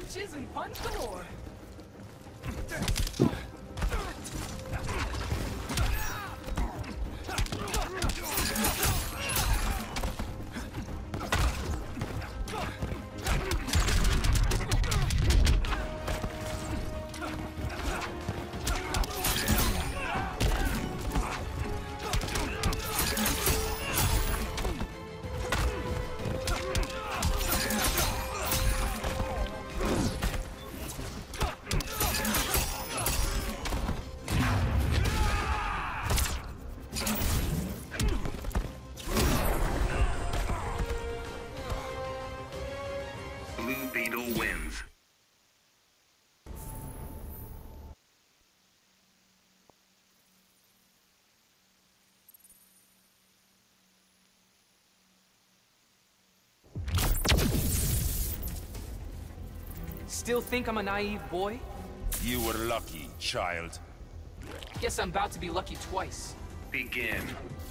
punches and punch galore. Blue Beetle wins. Still think I'm a naive boy? You were lucky, child. Guess I'm about to be lucky twice. Begin.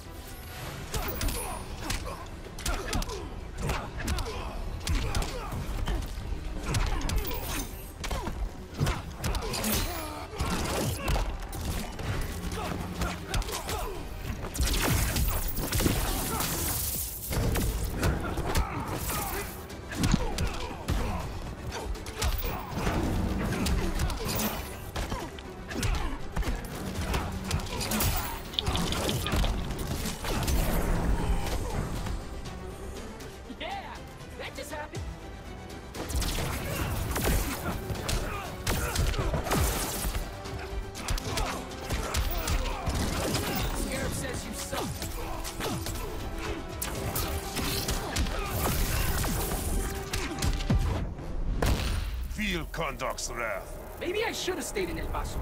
Feel Conduct's wrath. Maybe I should have stayed in El Paso.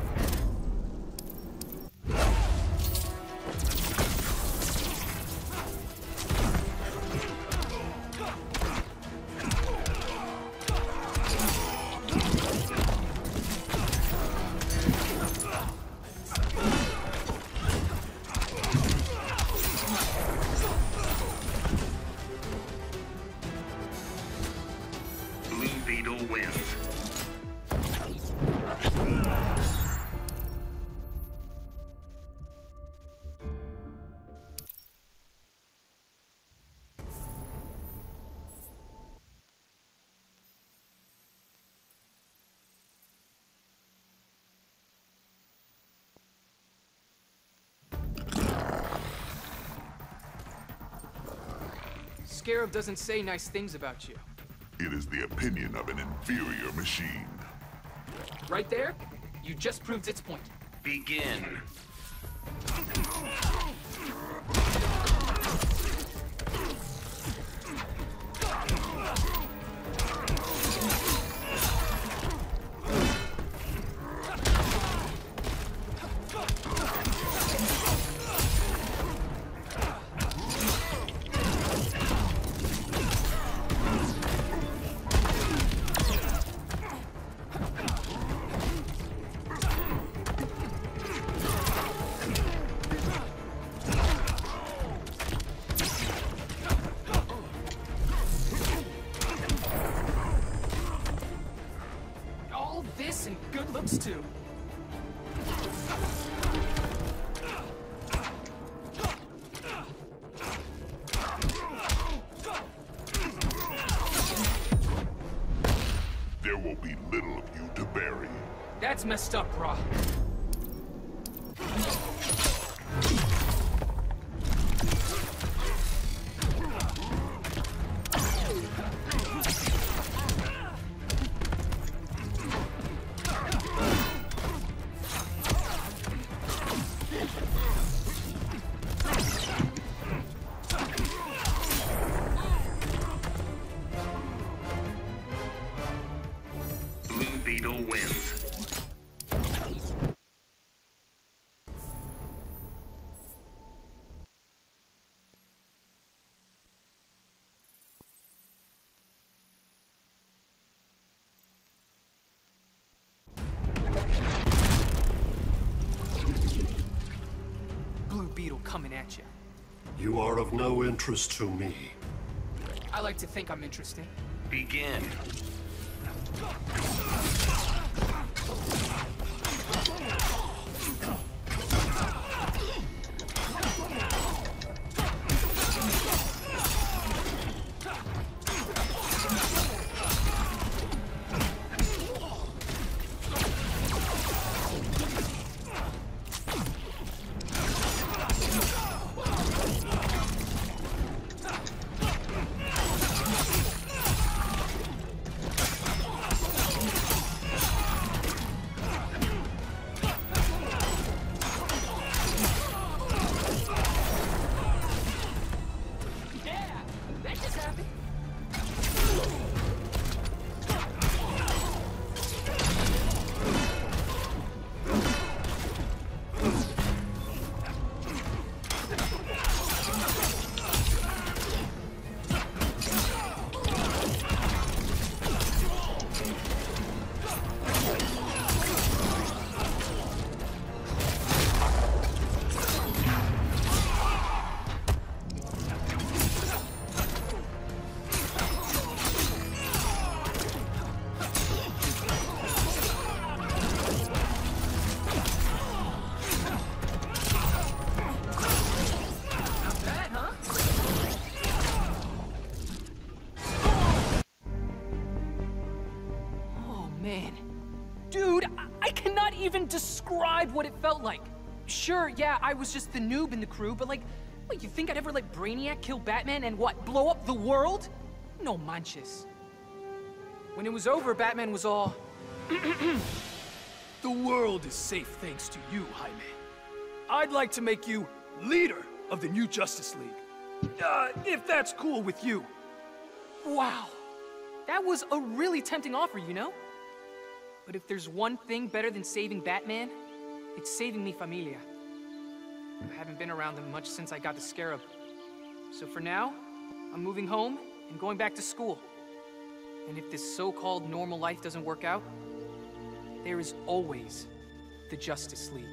Blue Beetle wins. Scarab doesn't say nice things about you. It is the opinion of an inferior machine. Right there, you just proved its point. Begin. All this and good looks too. There will be little of you to bury. That's messed up, brah. Blue Beetle wins. Blue Beetle coming at you. You are of no interest to me. I like to think I'm interesting. Begin. Even describe what it felt like. Sure, yeah, I was just the noob in the crew, but like, what, you think I'd ever let Brainiac kill Batman and what, blow up the world? No manches. When it was over, Batman was all, the world is safe thanks to you, Jaime. I'd like to make you leader of the new Justice League. Uh, if that's cool with you. Wow. That was a really tempting offer, you know? But if there's one thing better than saving Batman, it's saving mi familia. I haven't been around them much since I got the Scarab. So for now, I'm moving home and going back to school. And if this so-called normal life doesn't work out, there is always the Justice League.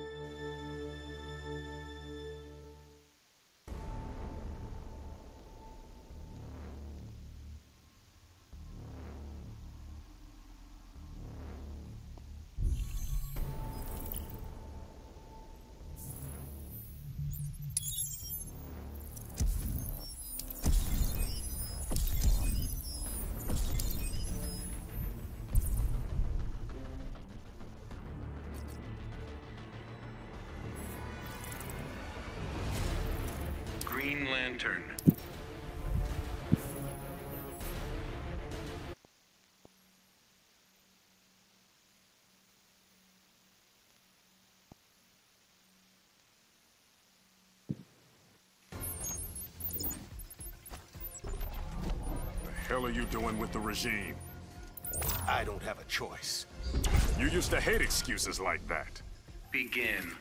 Green Lantern. The hell are you doing with the regime? I don't have a choice. You used to hate excuses like that. Begin.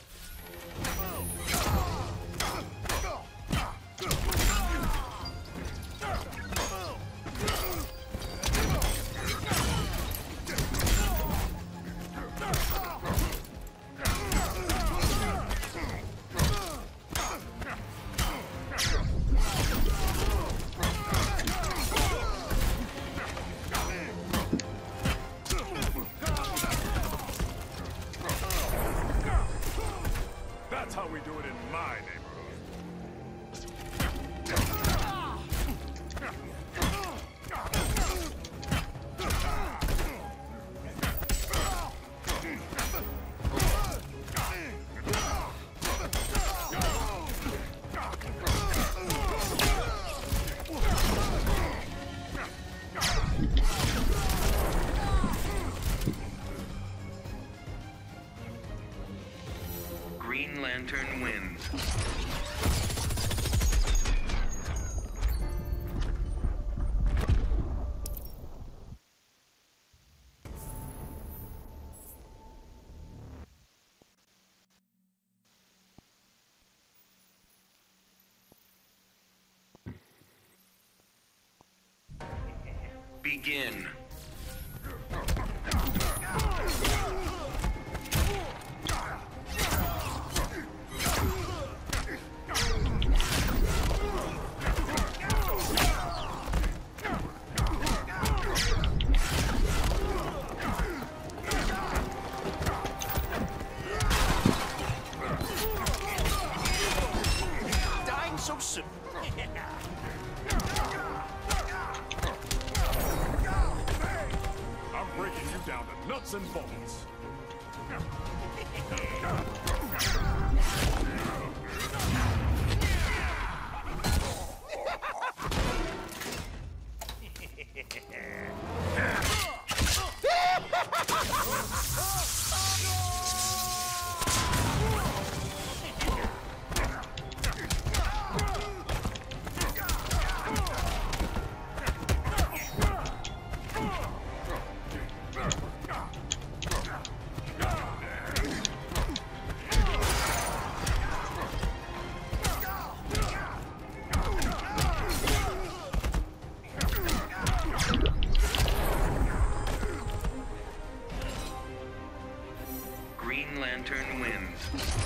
That's how we do it in my neighborhood. Green Lantern wins. Begin. the nuts and bolts. Green Lantern wins.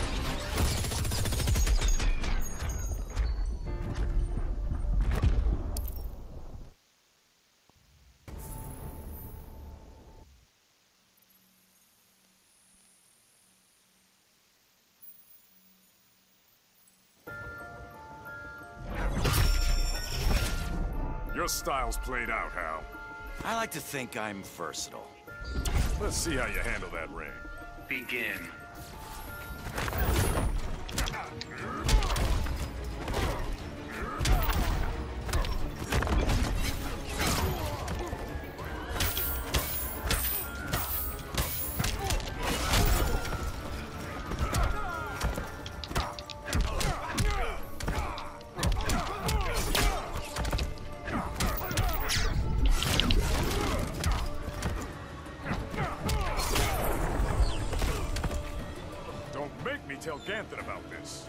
Your style's played out, Hal. I like to think I'm versatile. Let's see how you handle that ring. Begin. Tell Ganthet about this.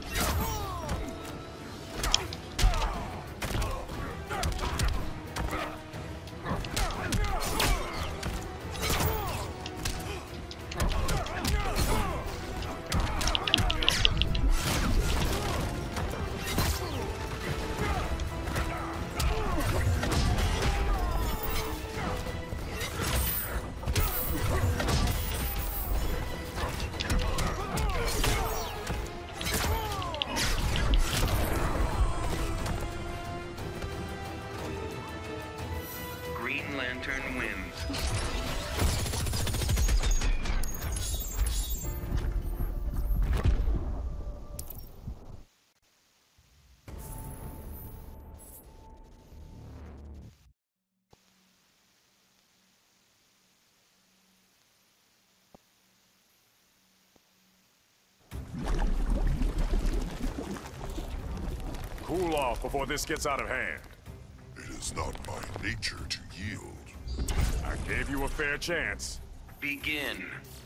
Green Lantern wins. Cool off before this gets out of hand. It is not my nature to yield. I gave you a fair chance. Begin.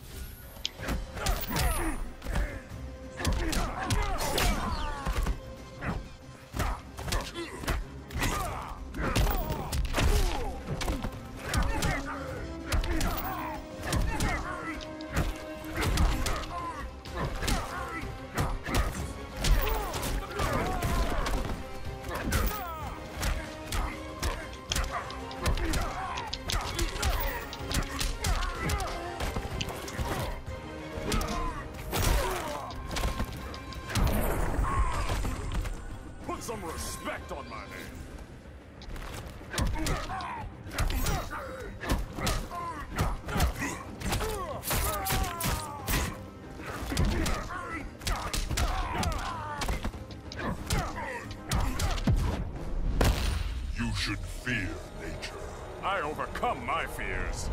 Some respect on my name. You should fear nature. I overcome my fears.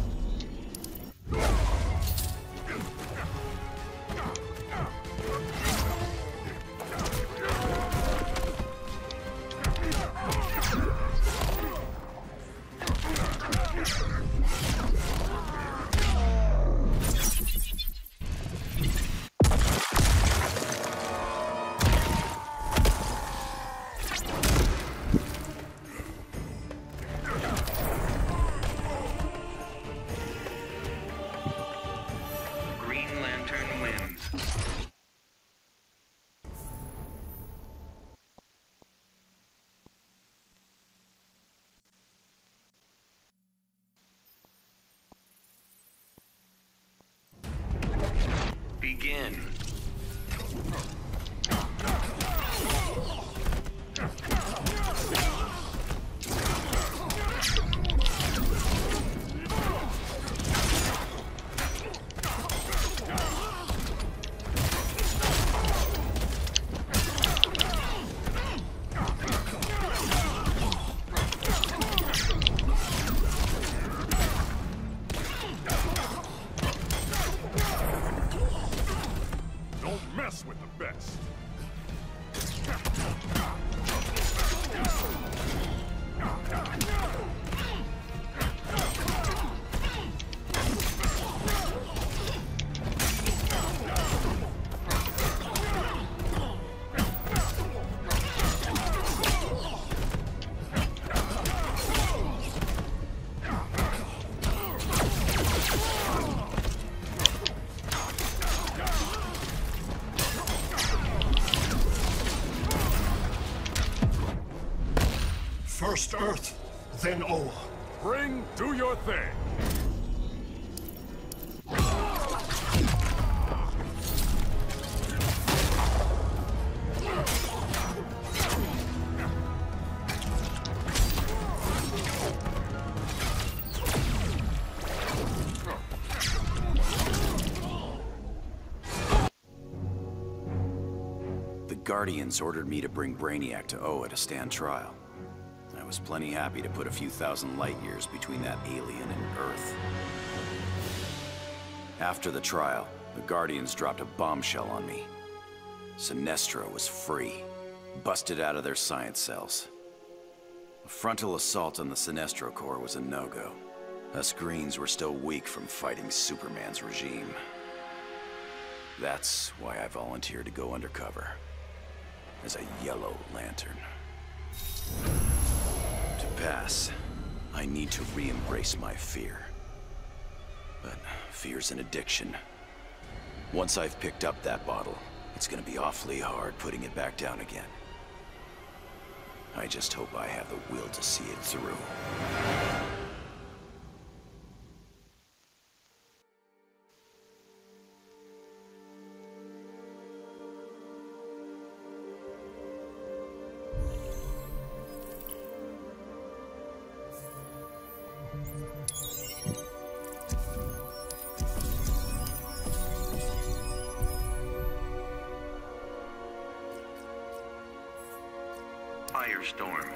Begin. First Earth, then Oa. Bring, do your thing. The Guardians ordered me to bring Brainiac to Oa to stand trial. I was plenty happy to put a few thousand light years between that alien and Earth. After the trial, the Guardians dropped a bombshell on me. Sinestro was free, busted out of their science cells. A frontal assault on the Sinestro Corps was a no-go. Us Greens were still weak from fighting Superman's regime. That's why I volunteered to go undercover as a Yellow Lantern. To pass, I need to re-embrace my fear. But fear's an addiction. Once I've picked up that bottle, it's gonna be awfully hard putting it back down again. I just hope I have the will to see it through. Firestorm.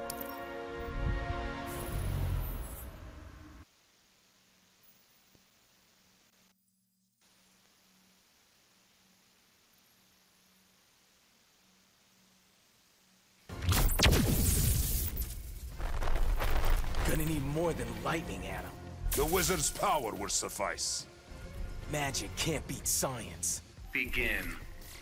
Gonna need more than lightning, Adam. The wizard's power will suffice. Magic can't beat science. Begin.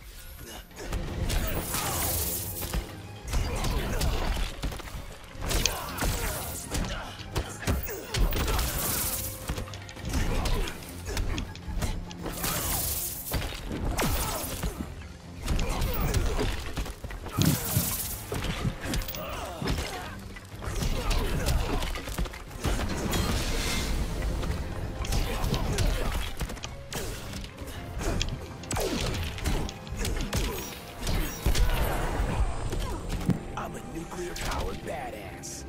Nuclear-powered badass.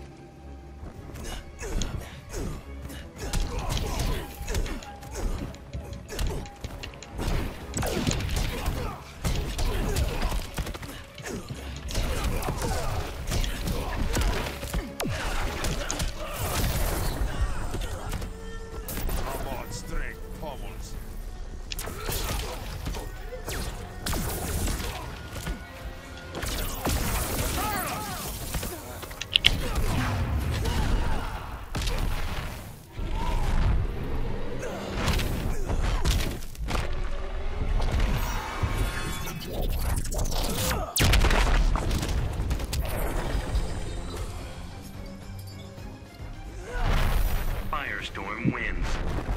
Come on, strength pummels. Firestorm wins.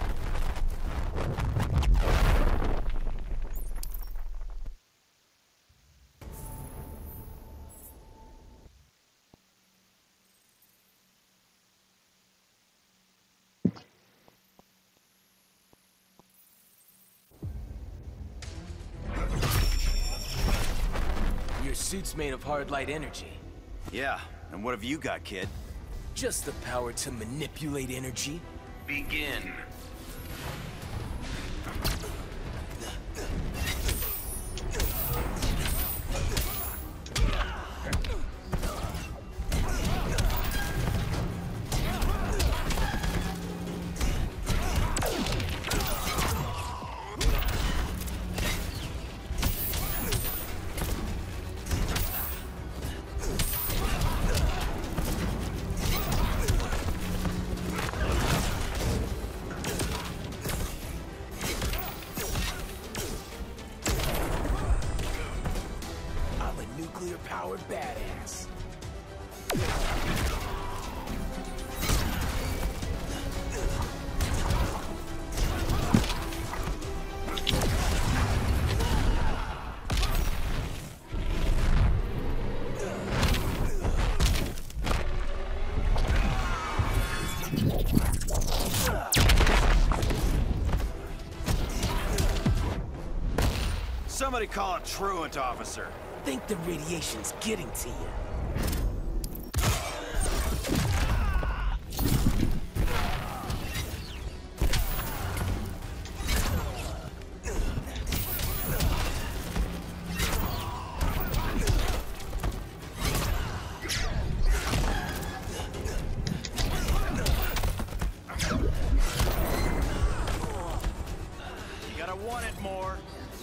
Your suit's made of hard light energy. Yeah, and what have you got, kid? Just the power to manipulate energy. Begin. Somebody call a truant officer. Think the radiation's getting to you. You gotta want it more.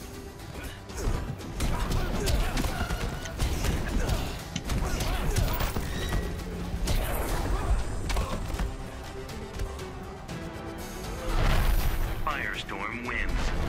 Firestorm wins.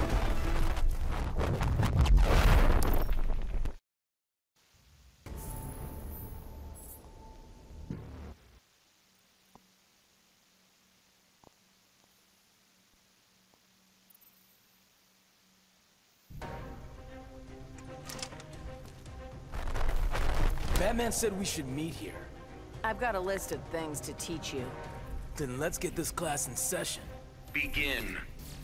Batman said we should meet here. I've got a list of things to teach you. Then let's get this class in session. Begin.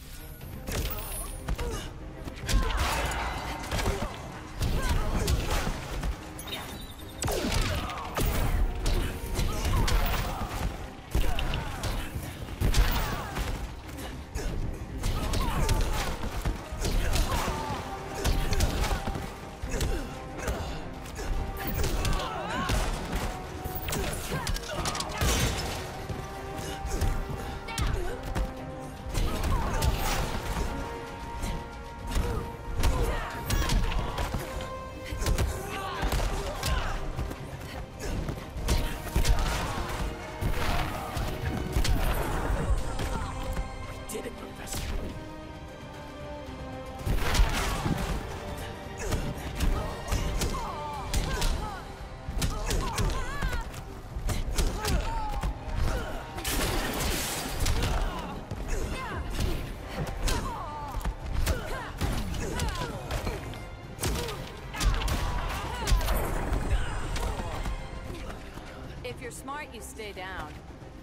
If you're smart, you stay down.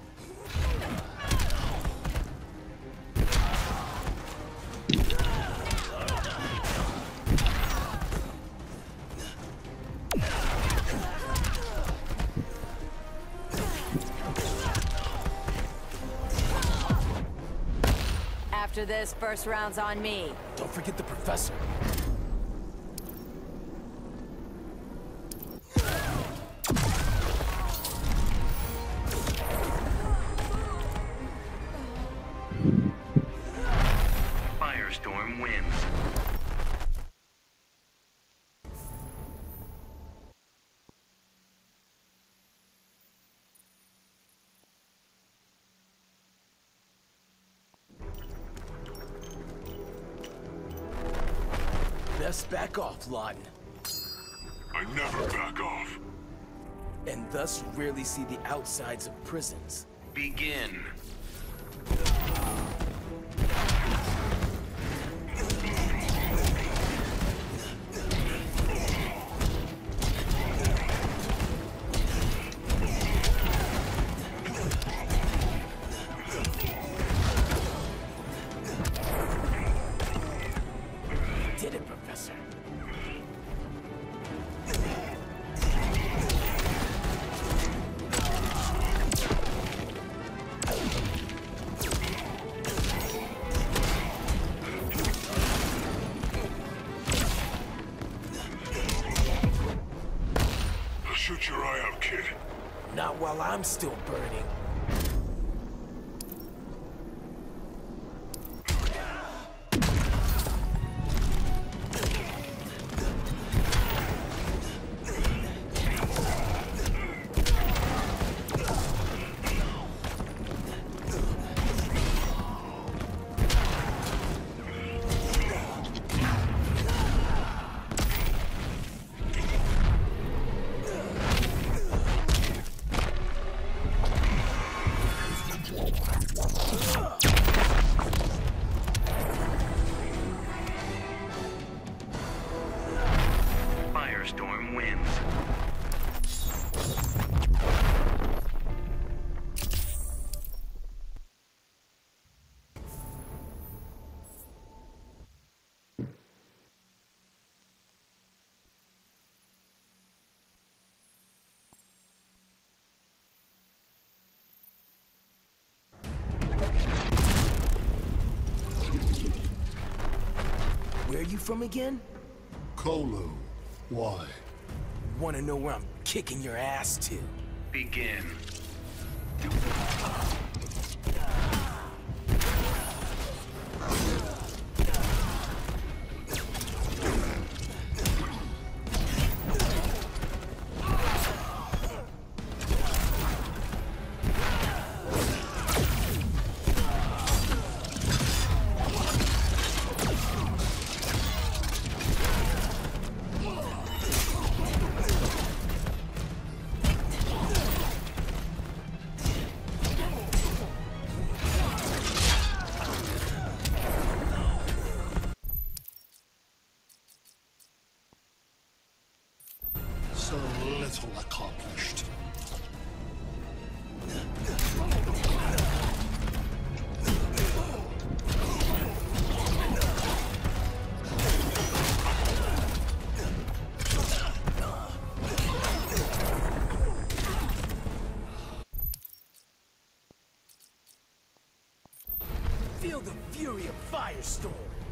After this, first round's on me. Don't forget the professor. Firestorm wins. Best back off, Lawton. I never back off. And thus rarely see the outsides of prisons. Begin. Did it, Professor. Shoot your eye out, kid. Not while I'm still burning. you from again? Kolu. Why? Wanna know where I'm kicking your ass to? Begin. So little accomplished. Feel the fury of Firestorm.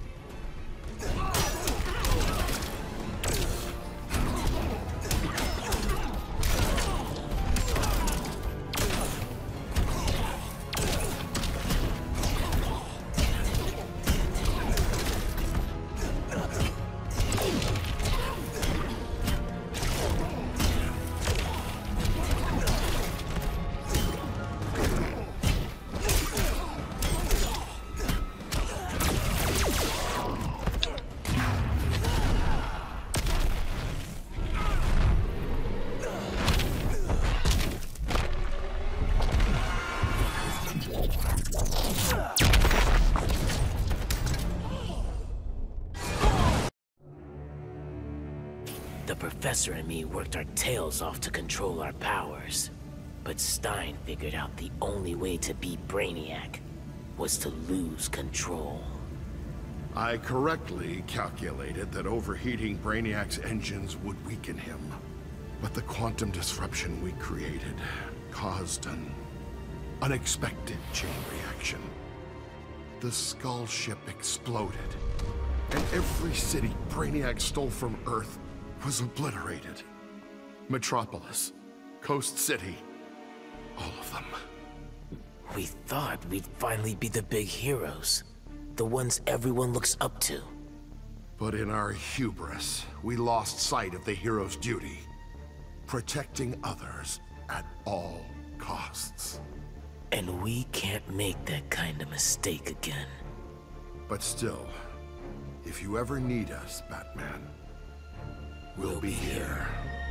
The Professor and me worked our tails off to control our powers. But Stein figured out the only way to beat Brainiac was to lose control. I correctly calculated that overheating Brainiac's engines would weaken him. But the quantum disruption we created caused an unexpected chain reaction. The Skull ship exploded, and every city Brainiac stole from Earth was obliterated. Metropolis, Coast City, all of them. We thought we'd finally be the big heroes, the ones everyone looks up to. But in our hubris, we lost sight of the hero's duty, protecting others at all costs. And we can't make that kind of mistake again. But still, if you ever need us, Batman, we'll, we'll be, be here.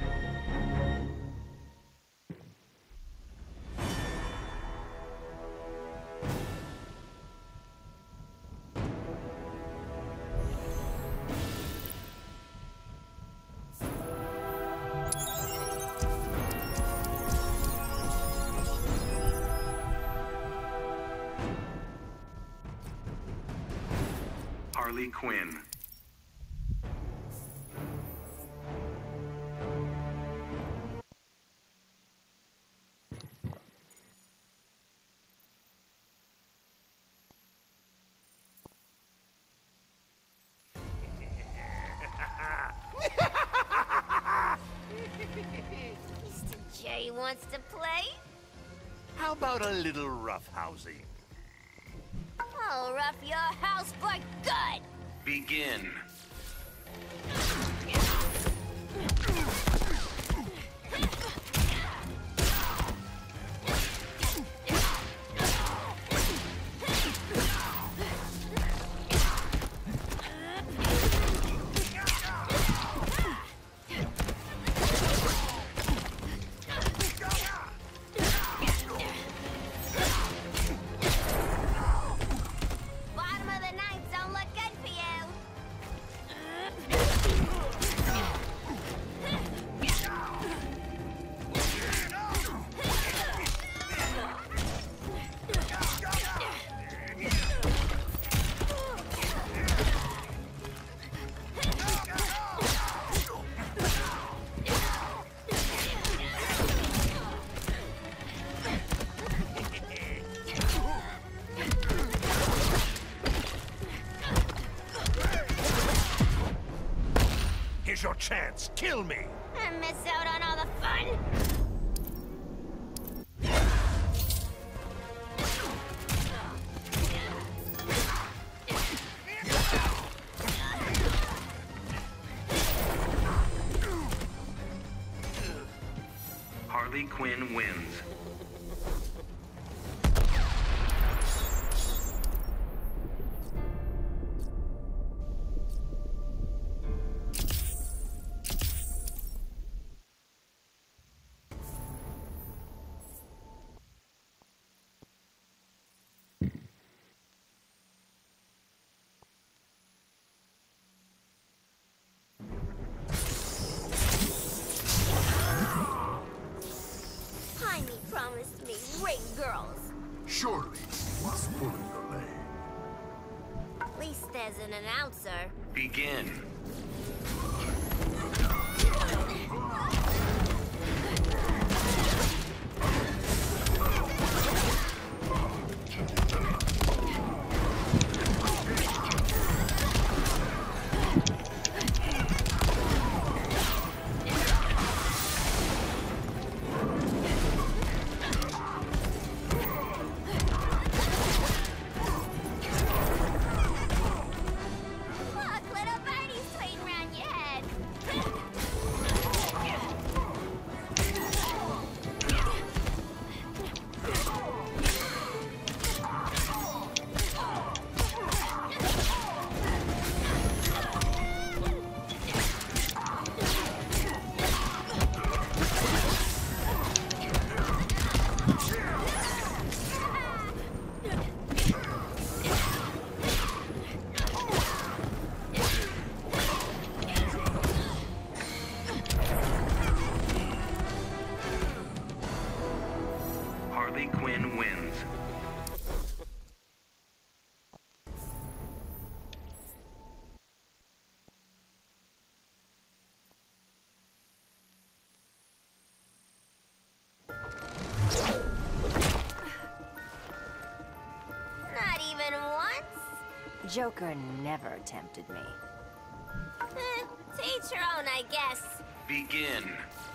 Harley Quinn. Mister J wants to play? How about a little roughhousing? I'll rough your house for good! Begin. Good for you. your chance. Kill me. And miss out on all the fun? Harley Quinn wins. Promised me ring girls. Surely, what's pulling your leg? At least there's an announcer. Begin. Harley Quinn wins. Not even once? Joker never tempted me. Eh, to each your own, I guess. Begin.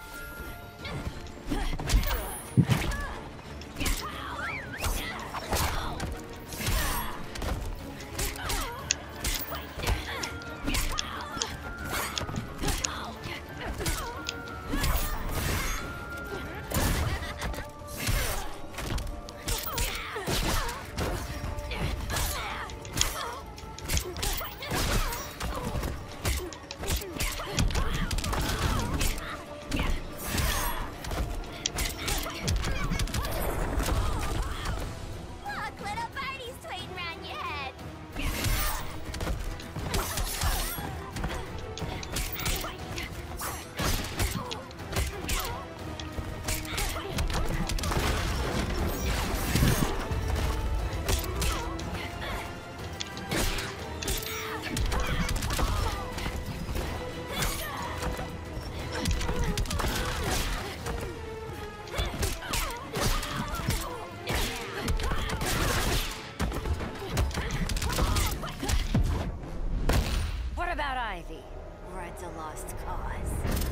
Or it's a lost cause.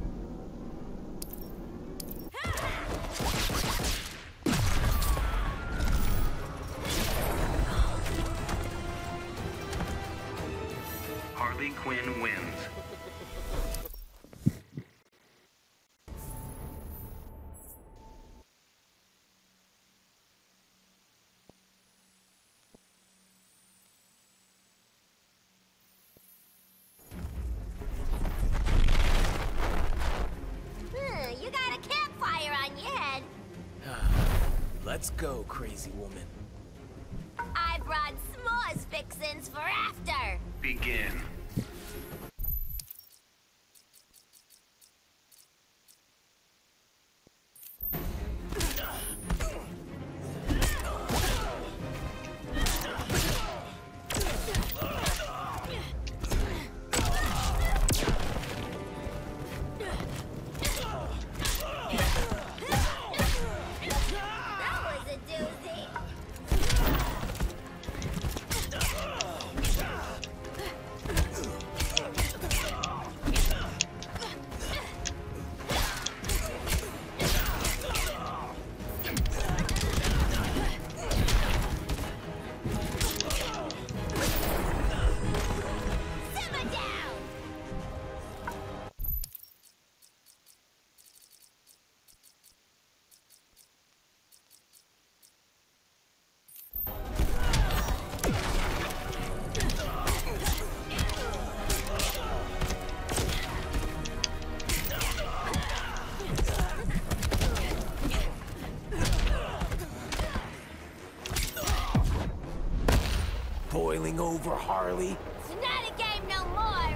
Harley Quinn wins. You got a campfire on your head. Let's go, crazy woman. I brought s'mores fixins for after. Begin. That was a doozy. boiling over, Harley? It's not a game no more!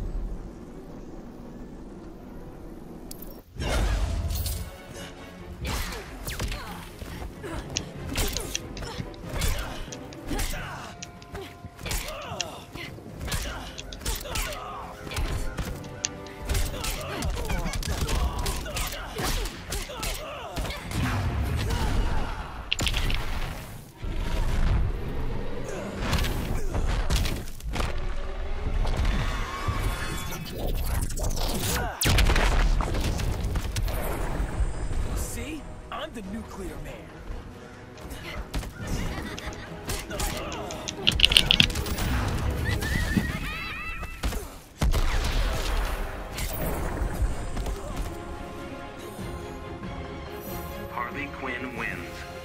See? I'm the nuclear man. Harley Quinn wins.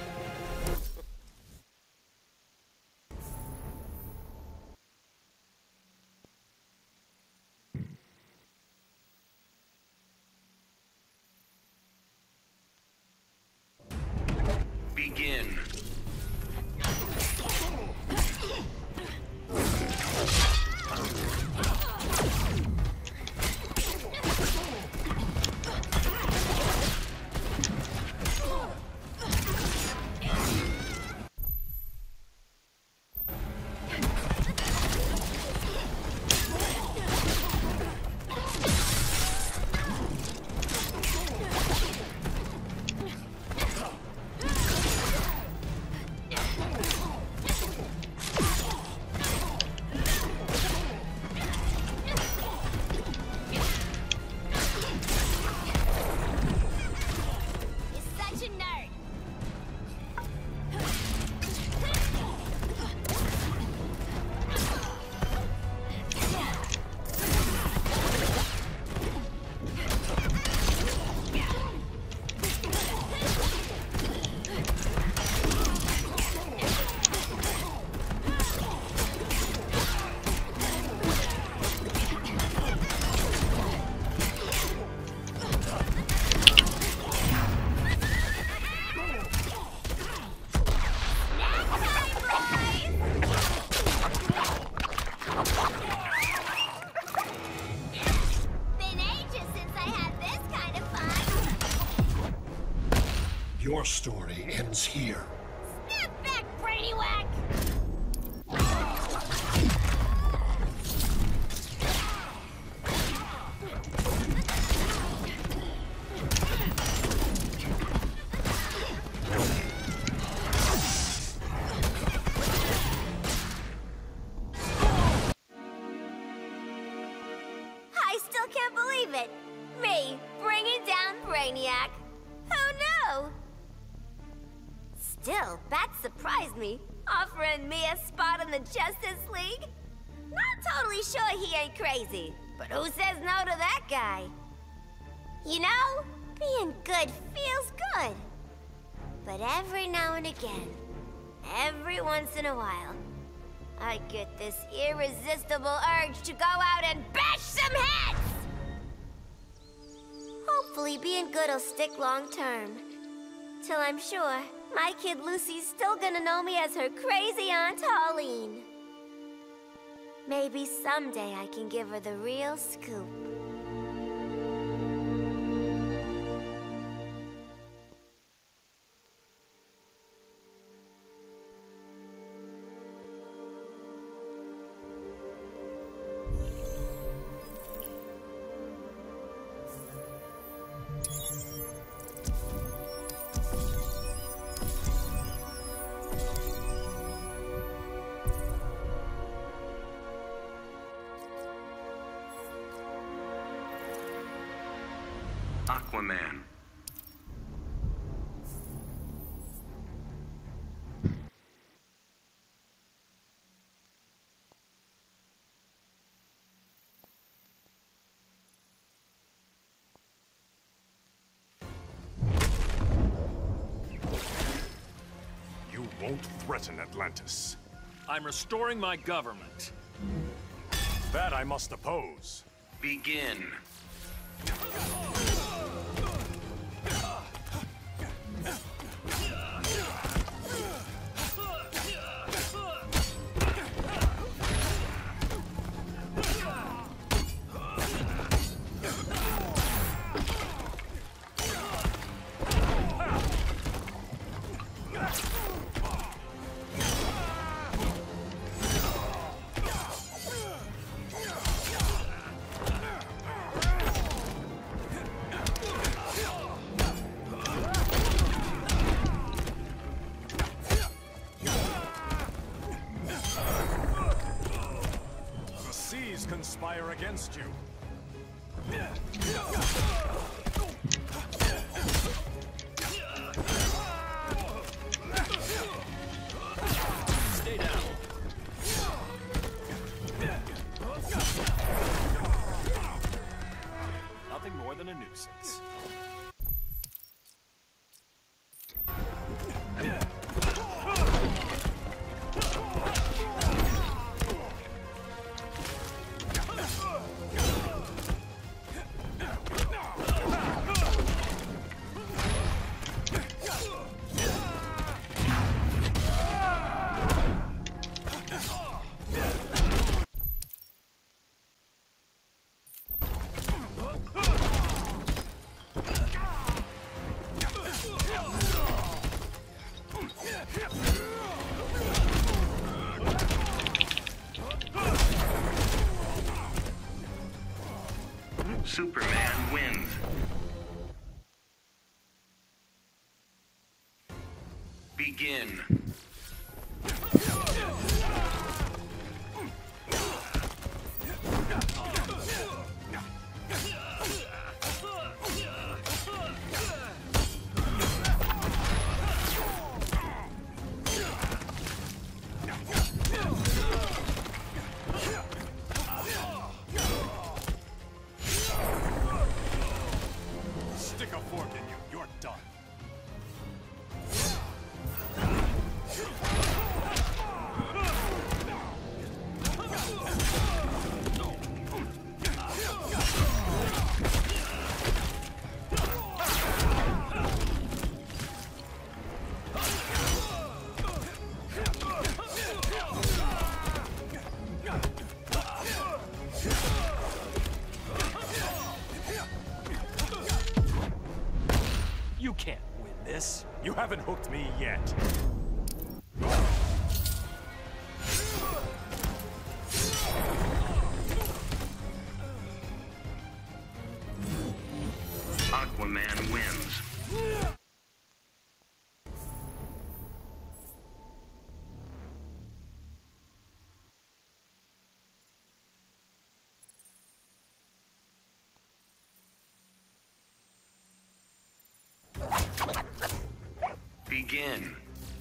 Begin. Your story ends here. Step back, Brainiac! I still can't believe it. Me, bringing down Brainiac. Who knew? Still, that surprised me, offering me a spot in the Justice League. Not totally sure he ain't crazy, but who says no to that guy? You know, being good feels good. But every now and again, every once in a while, I get this irresistible urge to go out and bash some heads! Hopefully being good'll stick long term. Till I'm sure my kid Lucy's still gonna know me as her crazy Aunt Pauline. Maybe someday I can give her the real scoop. Aquaman. You won't threaten Atlantis. I'm restoring my government. That I must oppose. Begin. conspire against you. Stay down. Nothing more than a nuisance. Superman wins. Begin. Stick a fork in you. You're done. You can't win this. You haven't hooked me yet. Aquaman wins. Begin.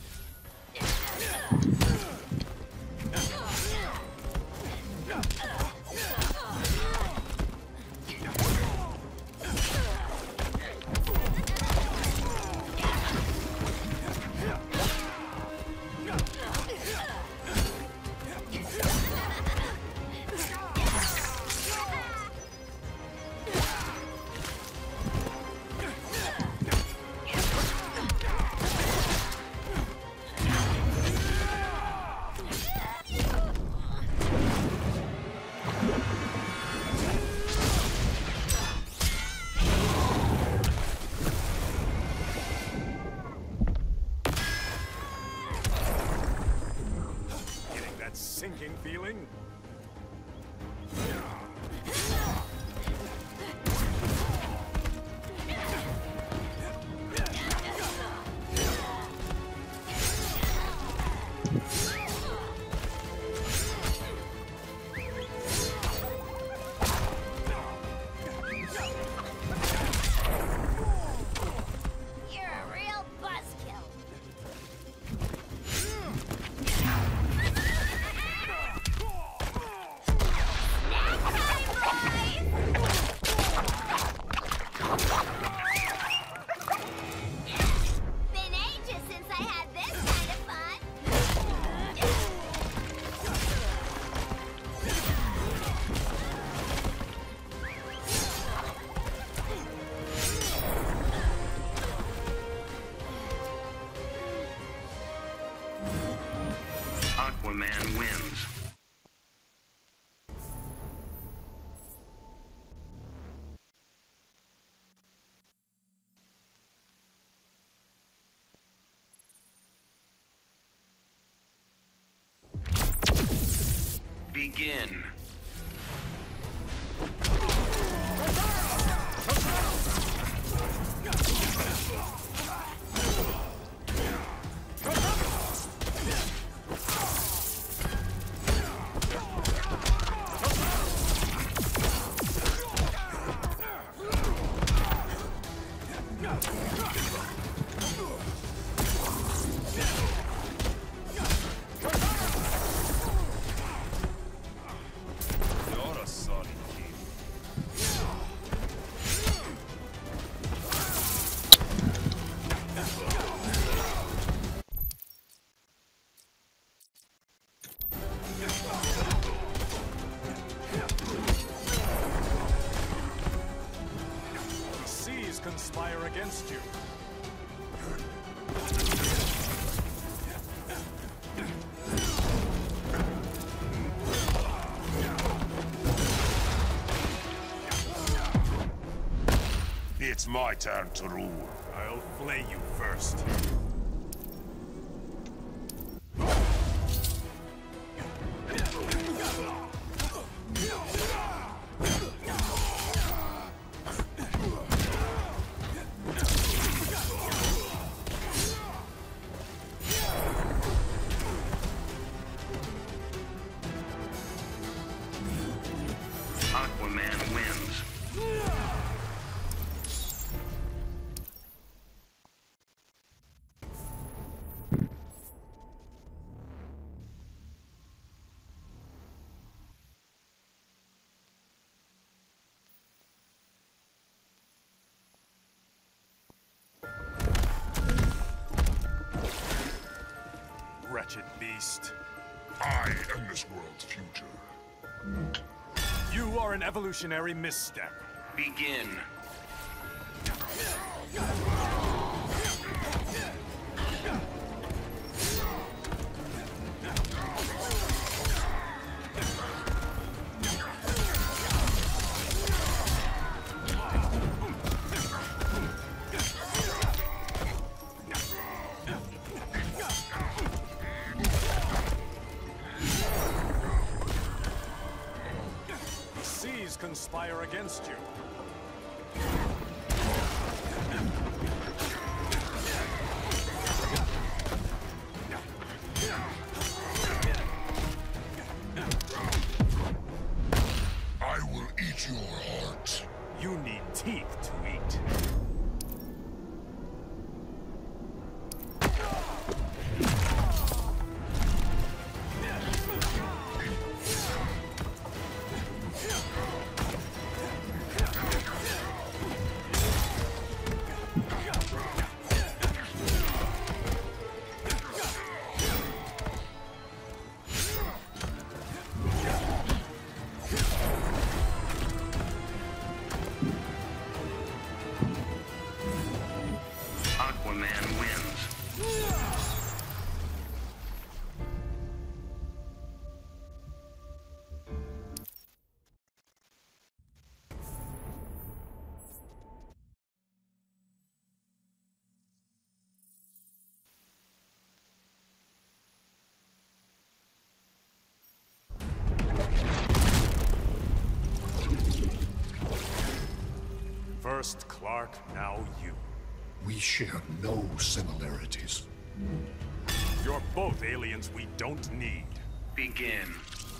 Getting that sinking feeling? You're a real buzzkill. Been ages since I had this kind of fun. Aquaman wins. Begin. against you. It's my turn to rule. I'll flay you first. Aquaman wins. Wretched beast. I am this world's future. You are an evolutionary misstep. Begin. Seas conspire against you. I will eat your heart. You need teeth to eat. Aquaman wins. First Clark, now you. We share no similarities. You're both aliens we don't need. Begin.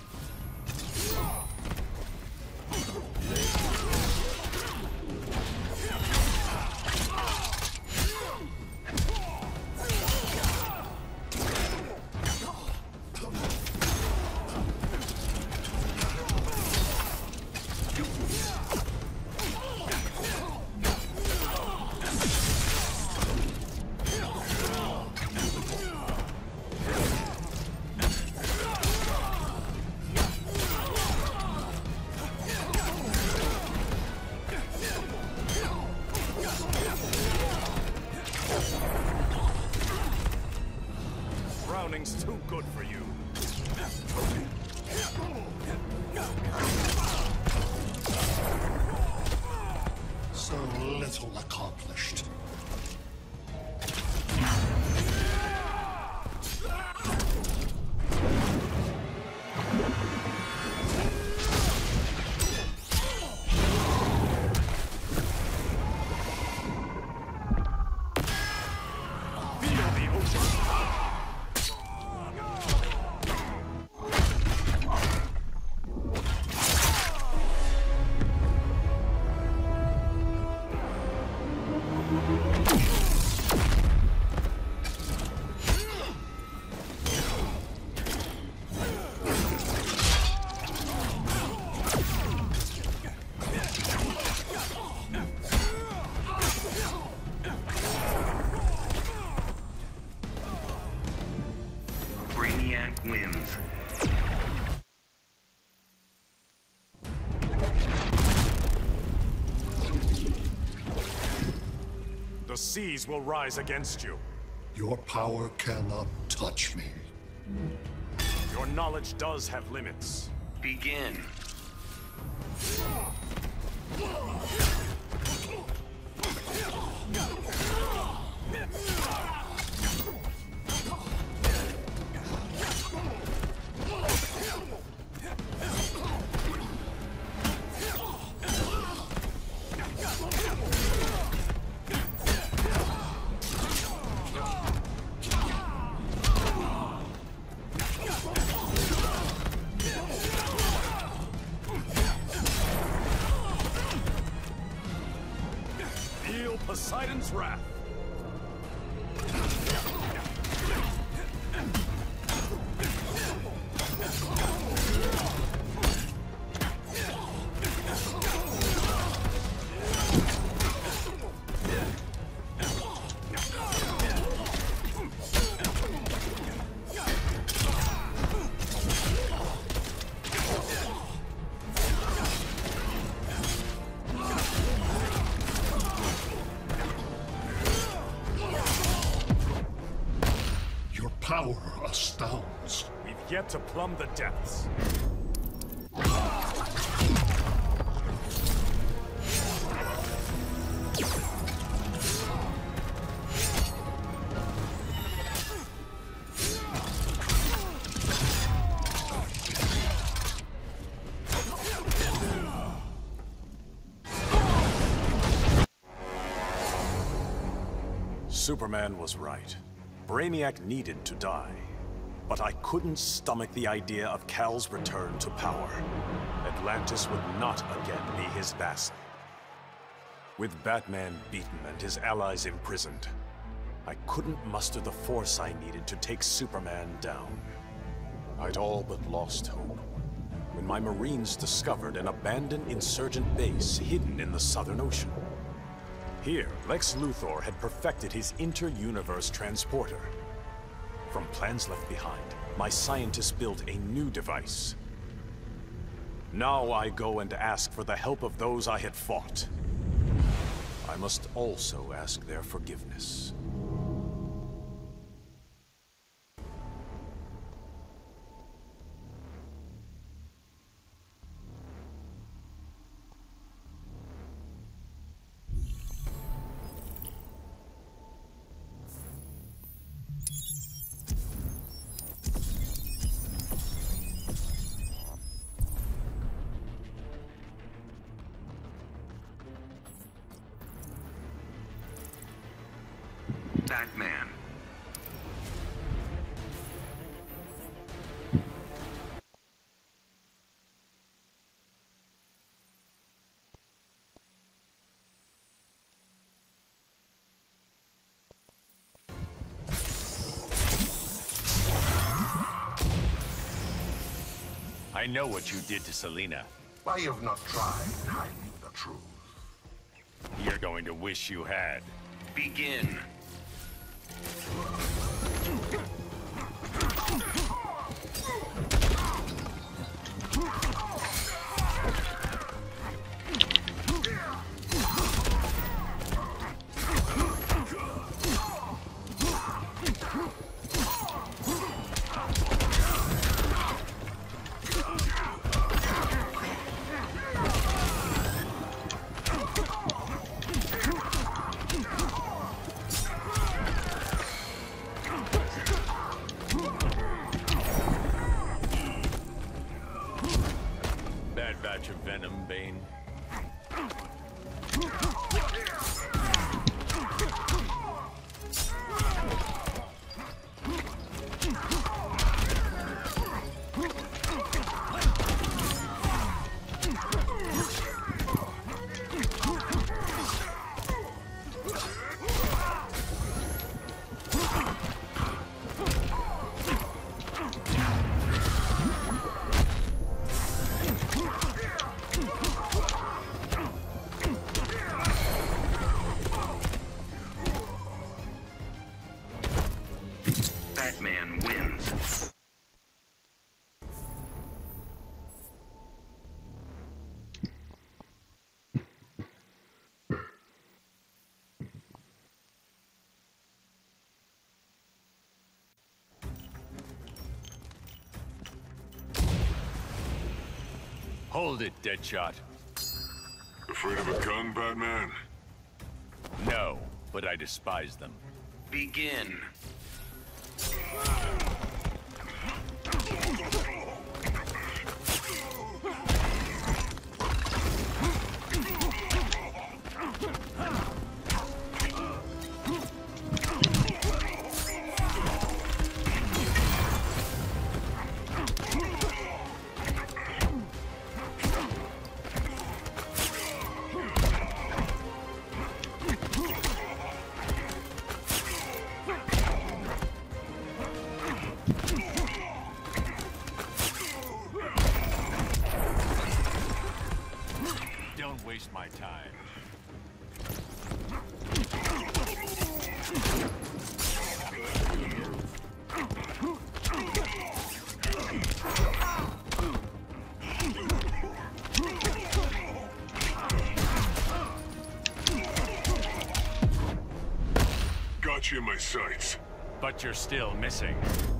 Browning's too good for you. So little accomplished. Feel the ocean. Brainiac wins. seas will rise against you. Your power cannot touch me. Your knowledge does have limits. Begin. Feel Poseidon's wrath. Power astounds. We've yet to plumb the depths. Superman was right. Brainiac needed to die. But I couldn't stomach the idea of Kal's return to power. Atlantis would not again be his vassal. With Batman beaten and his allies imprisoned, I couldn't muster the force I needed to take Superman down. I'd all but lost hope when my Marines discovered an abandoned insurgent base hidden in the Southern Ocean. Here, Lex Luthor had perfected his inter-universe transporter. From plans left behind, my scientists built a new device. Now I go and ask for the help of those I had fought. I must also ask their forgiveness. Batman. I know what you did to Selina. I have not tried hiding the truth. You're going to wish you had. Begin. Bad batch of venom, Bane. Hold it, Deadshot. Afraid of a gun, Batman? No, but I despise them. Begin. Don't waste my time. Got you in my sights. But you're still missing.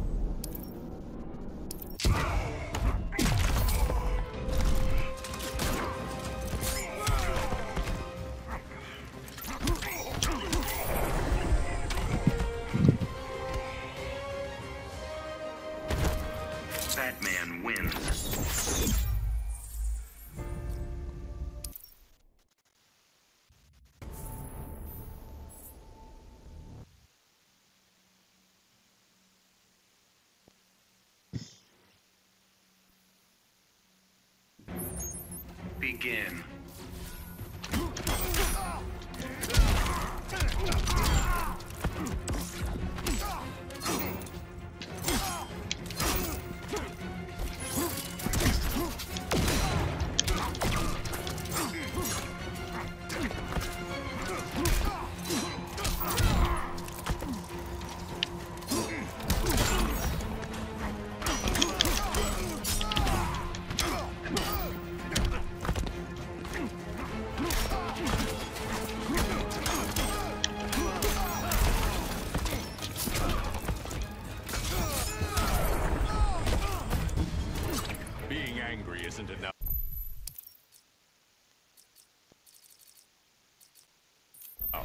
Batman wins. Begin. Being angry isn't enough. Oh.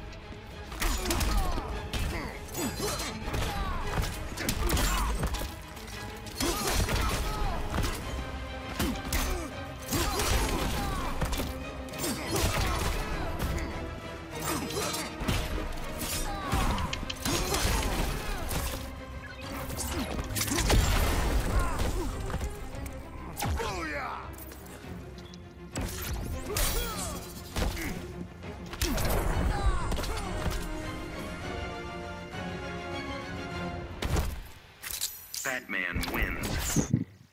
Batman wins.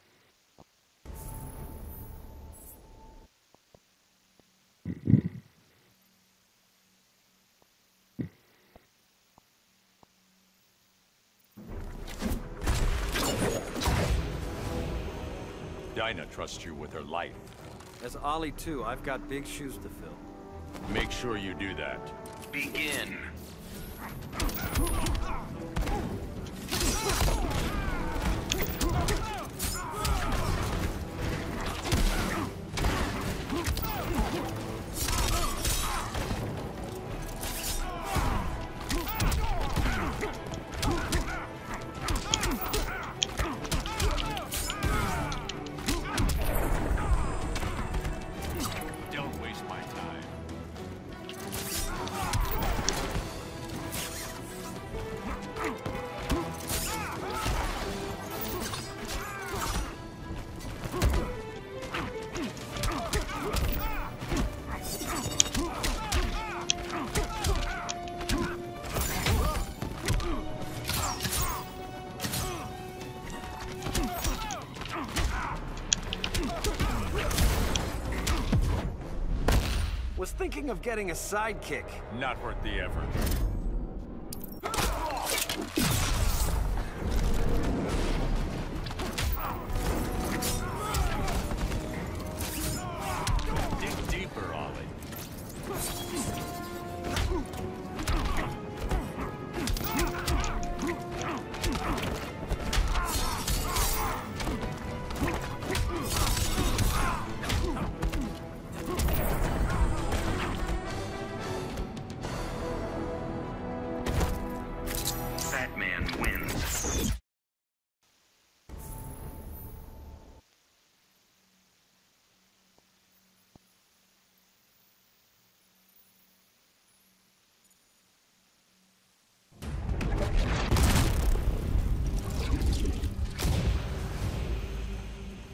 Dinah trusts you with her life. As Ollie too, I've got big shoes to fill. Make sure you do that. Begin. Don't waste my time. Was thinking of getting a sidekick. Not worth the effort. Dig deeper, Ollie.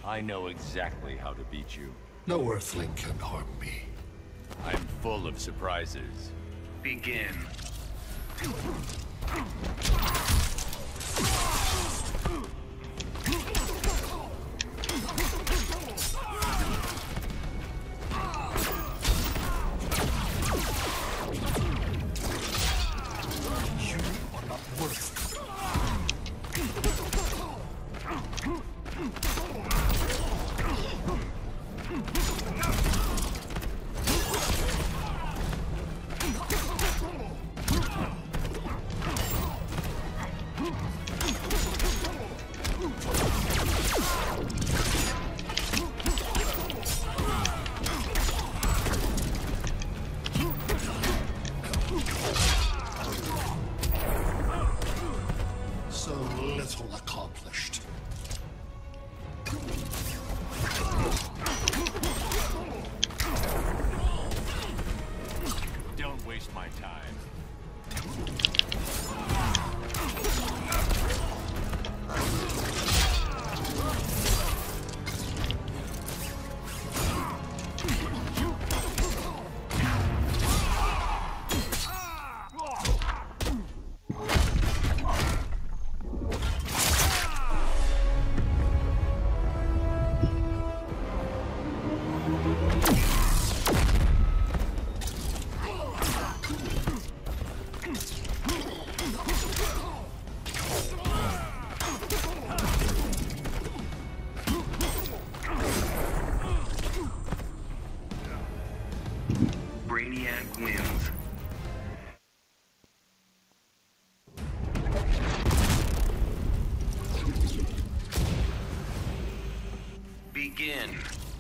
I know exactly how to beat you. No Earthling can harm me. I'm full of surprises. Begin. So little accomplished. Don't waste my time. Brainiac wins. Begin.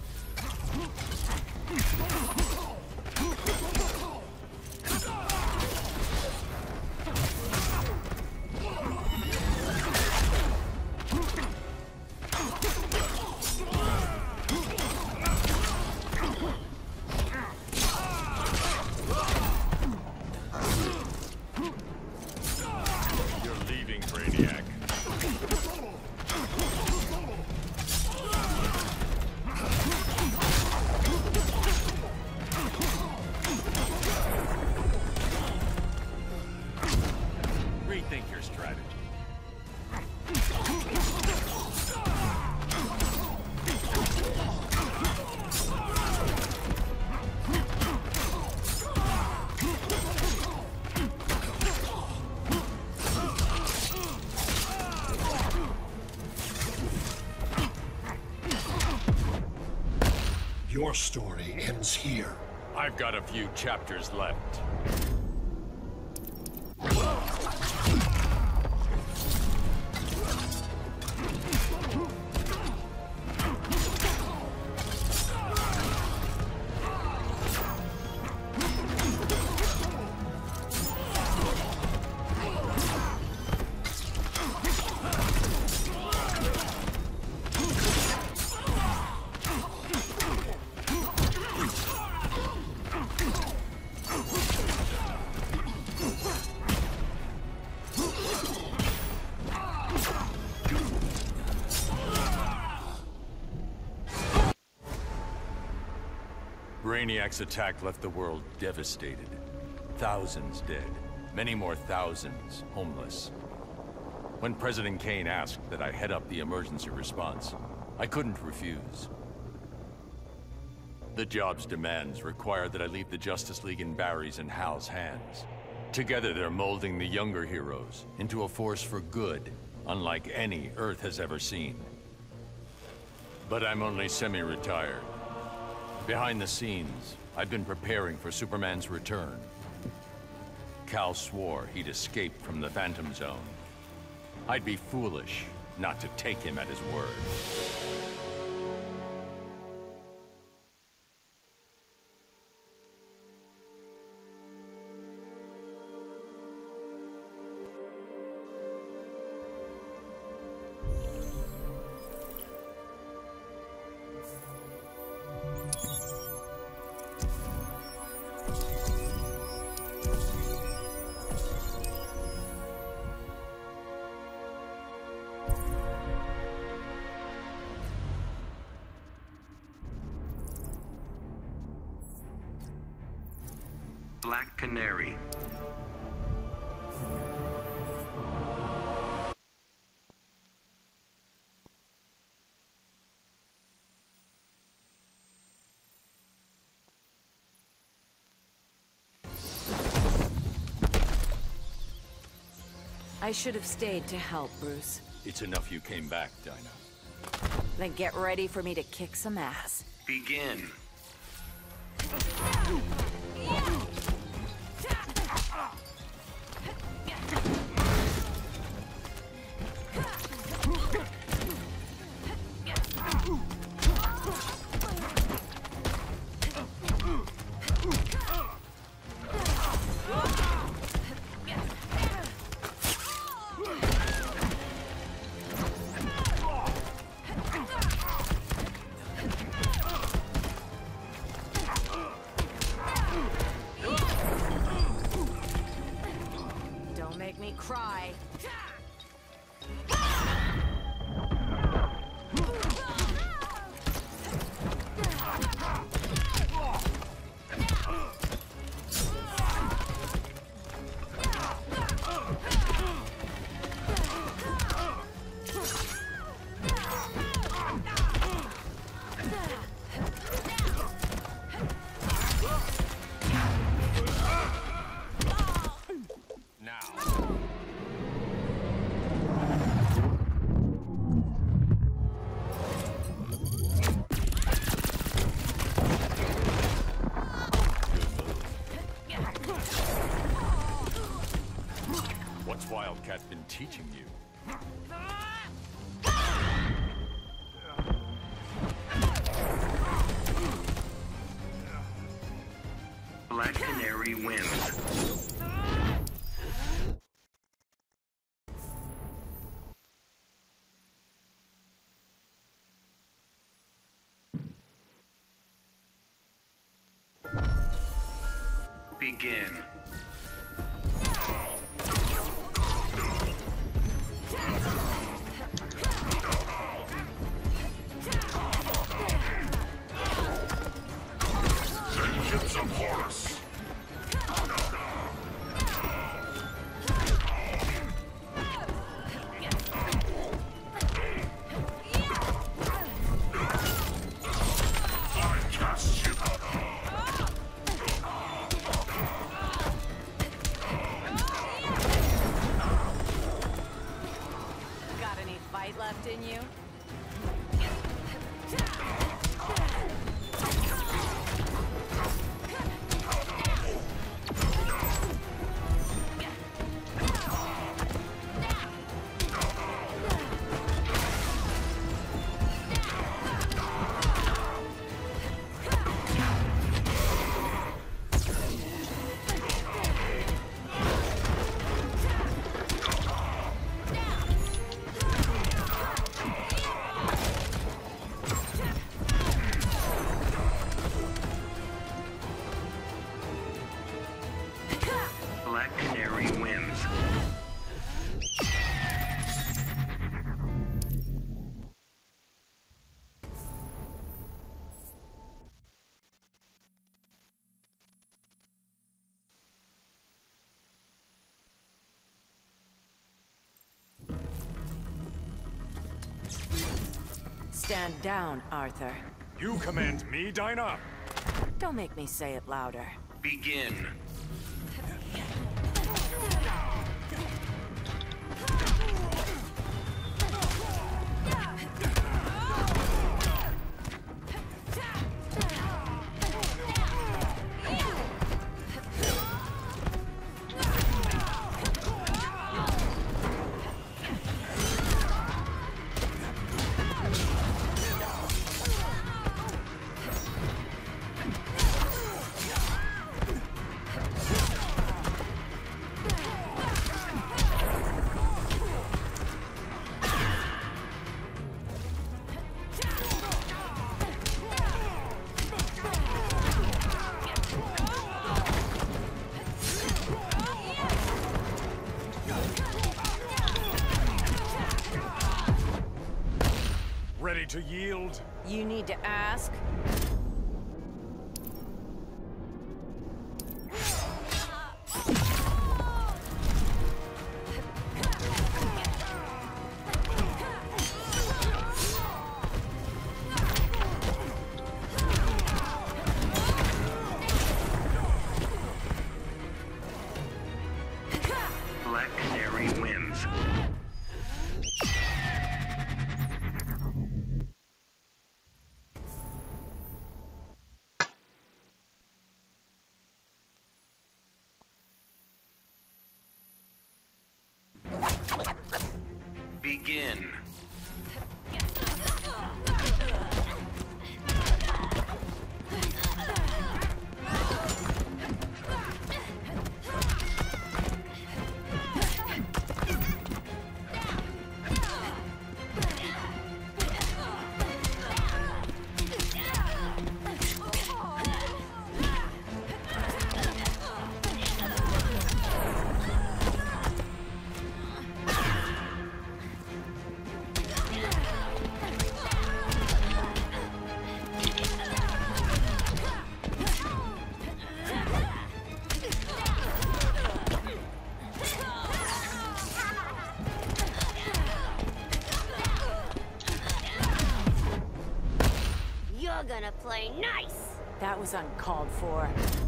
You're leaving, Brainiac. Rethink your strategy. Your story ends here. I've got a few chapters left. Brainiac's attack left the world devastated. Thousands dead. Many more thousands homeless. When President Kane asked that I head up the emergency response, I couldn't refuse. The job's demands require that I leave the Justice League in Barry's and Hal's hands. Together they're molding the younger heroes into a force for good, unlike any Earth has ever seen. But I'm only semi-retired. Behind the scenes, I've been preparing for Superman's return. Kal swore he'd escape from the Phantom Zone. I'd be foolish not to take him at his word. Black Canary. I should have stayed to help, Bruce. It's enough you came back, Dinah. Then get ready for me to kick some ass. Begin. Cry. What's Wildcat been teaching you? Black Canary wins. Begin. Vengeance of Horus. I cast you. Got any fight left in you? Black Canary wins. Stand down, Arthur. You command me, Dinah? Don't make me say it louder. Begin. Ready to yield? You need to ask? gonna play nice. That was uncalled for.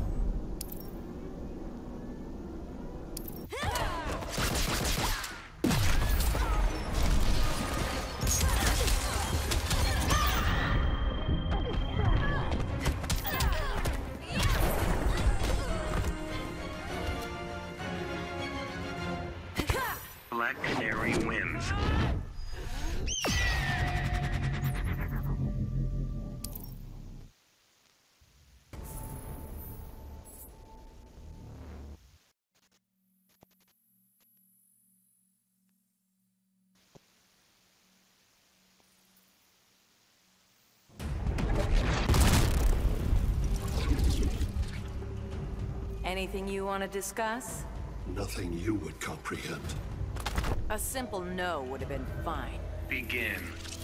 Black Canary wins. Anything you want to discuss? Nothing you would comprehend. A simple no would have been fine. Begin.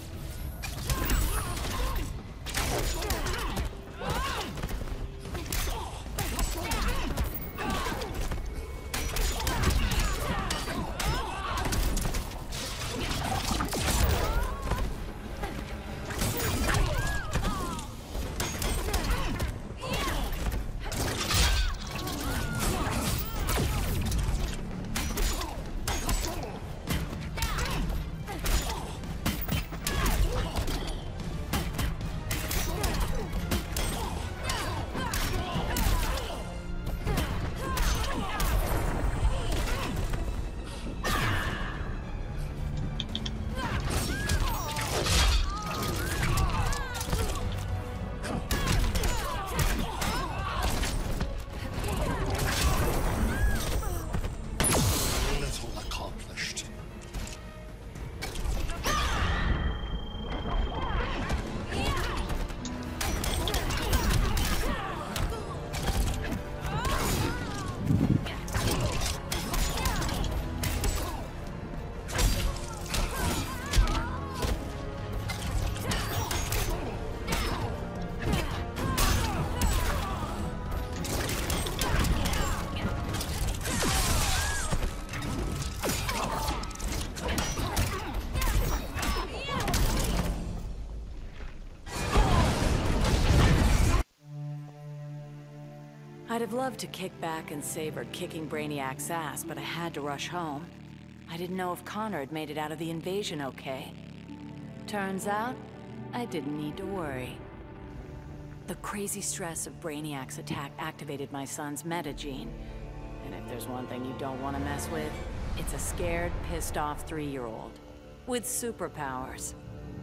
I'd have loved to kick back and savor kicking Brainiac's ass, but I had to rush home. I didn't know if Connor had made it out of the invasion okay. Turns out, I didn't need to worry. The crazy stress of Brainiac's attack activated my son's metagene. And if there's one thing you don't want to mess with, it's a scared, pissed-off three-year-old. With superpowers.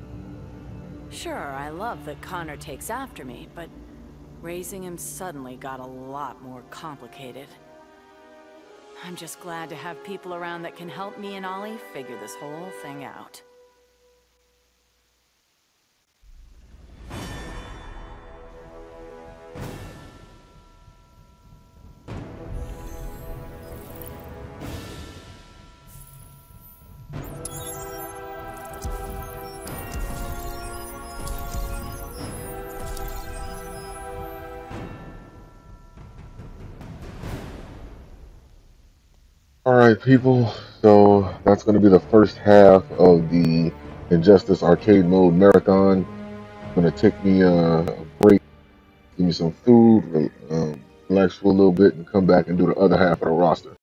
Sure, I love that Connor takes after me, but raising him suddenly got a lot more complicated. I'm just glad to have people around that can help me and Ollie figure this whole thing out. Alright people, so that's going to be the first half of the Injustice Arcade Mode Marathon. It's going to take me a break, give me some food, um, relax for a little bit, and come back and do the other half of the roster.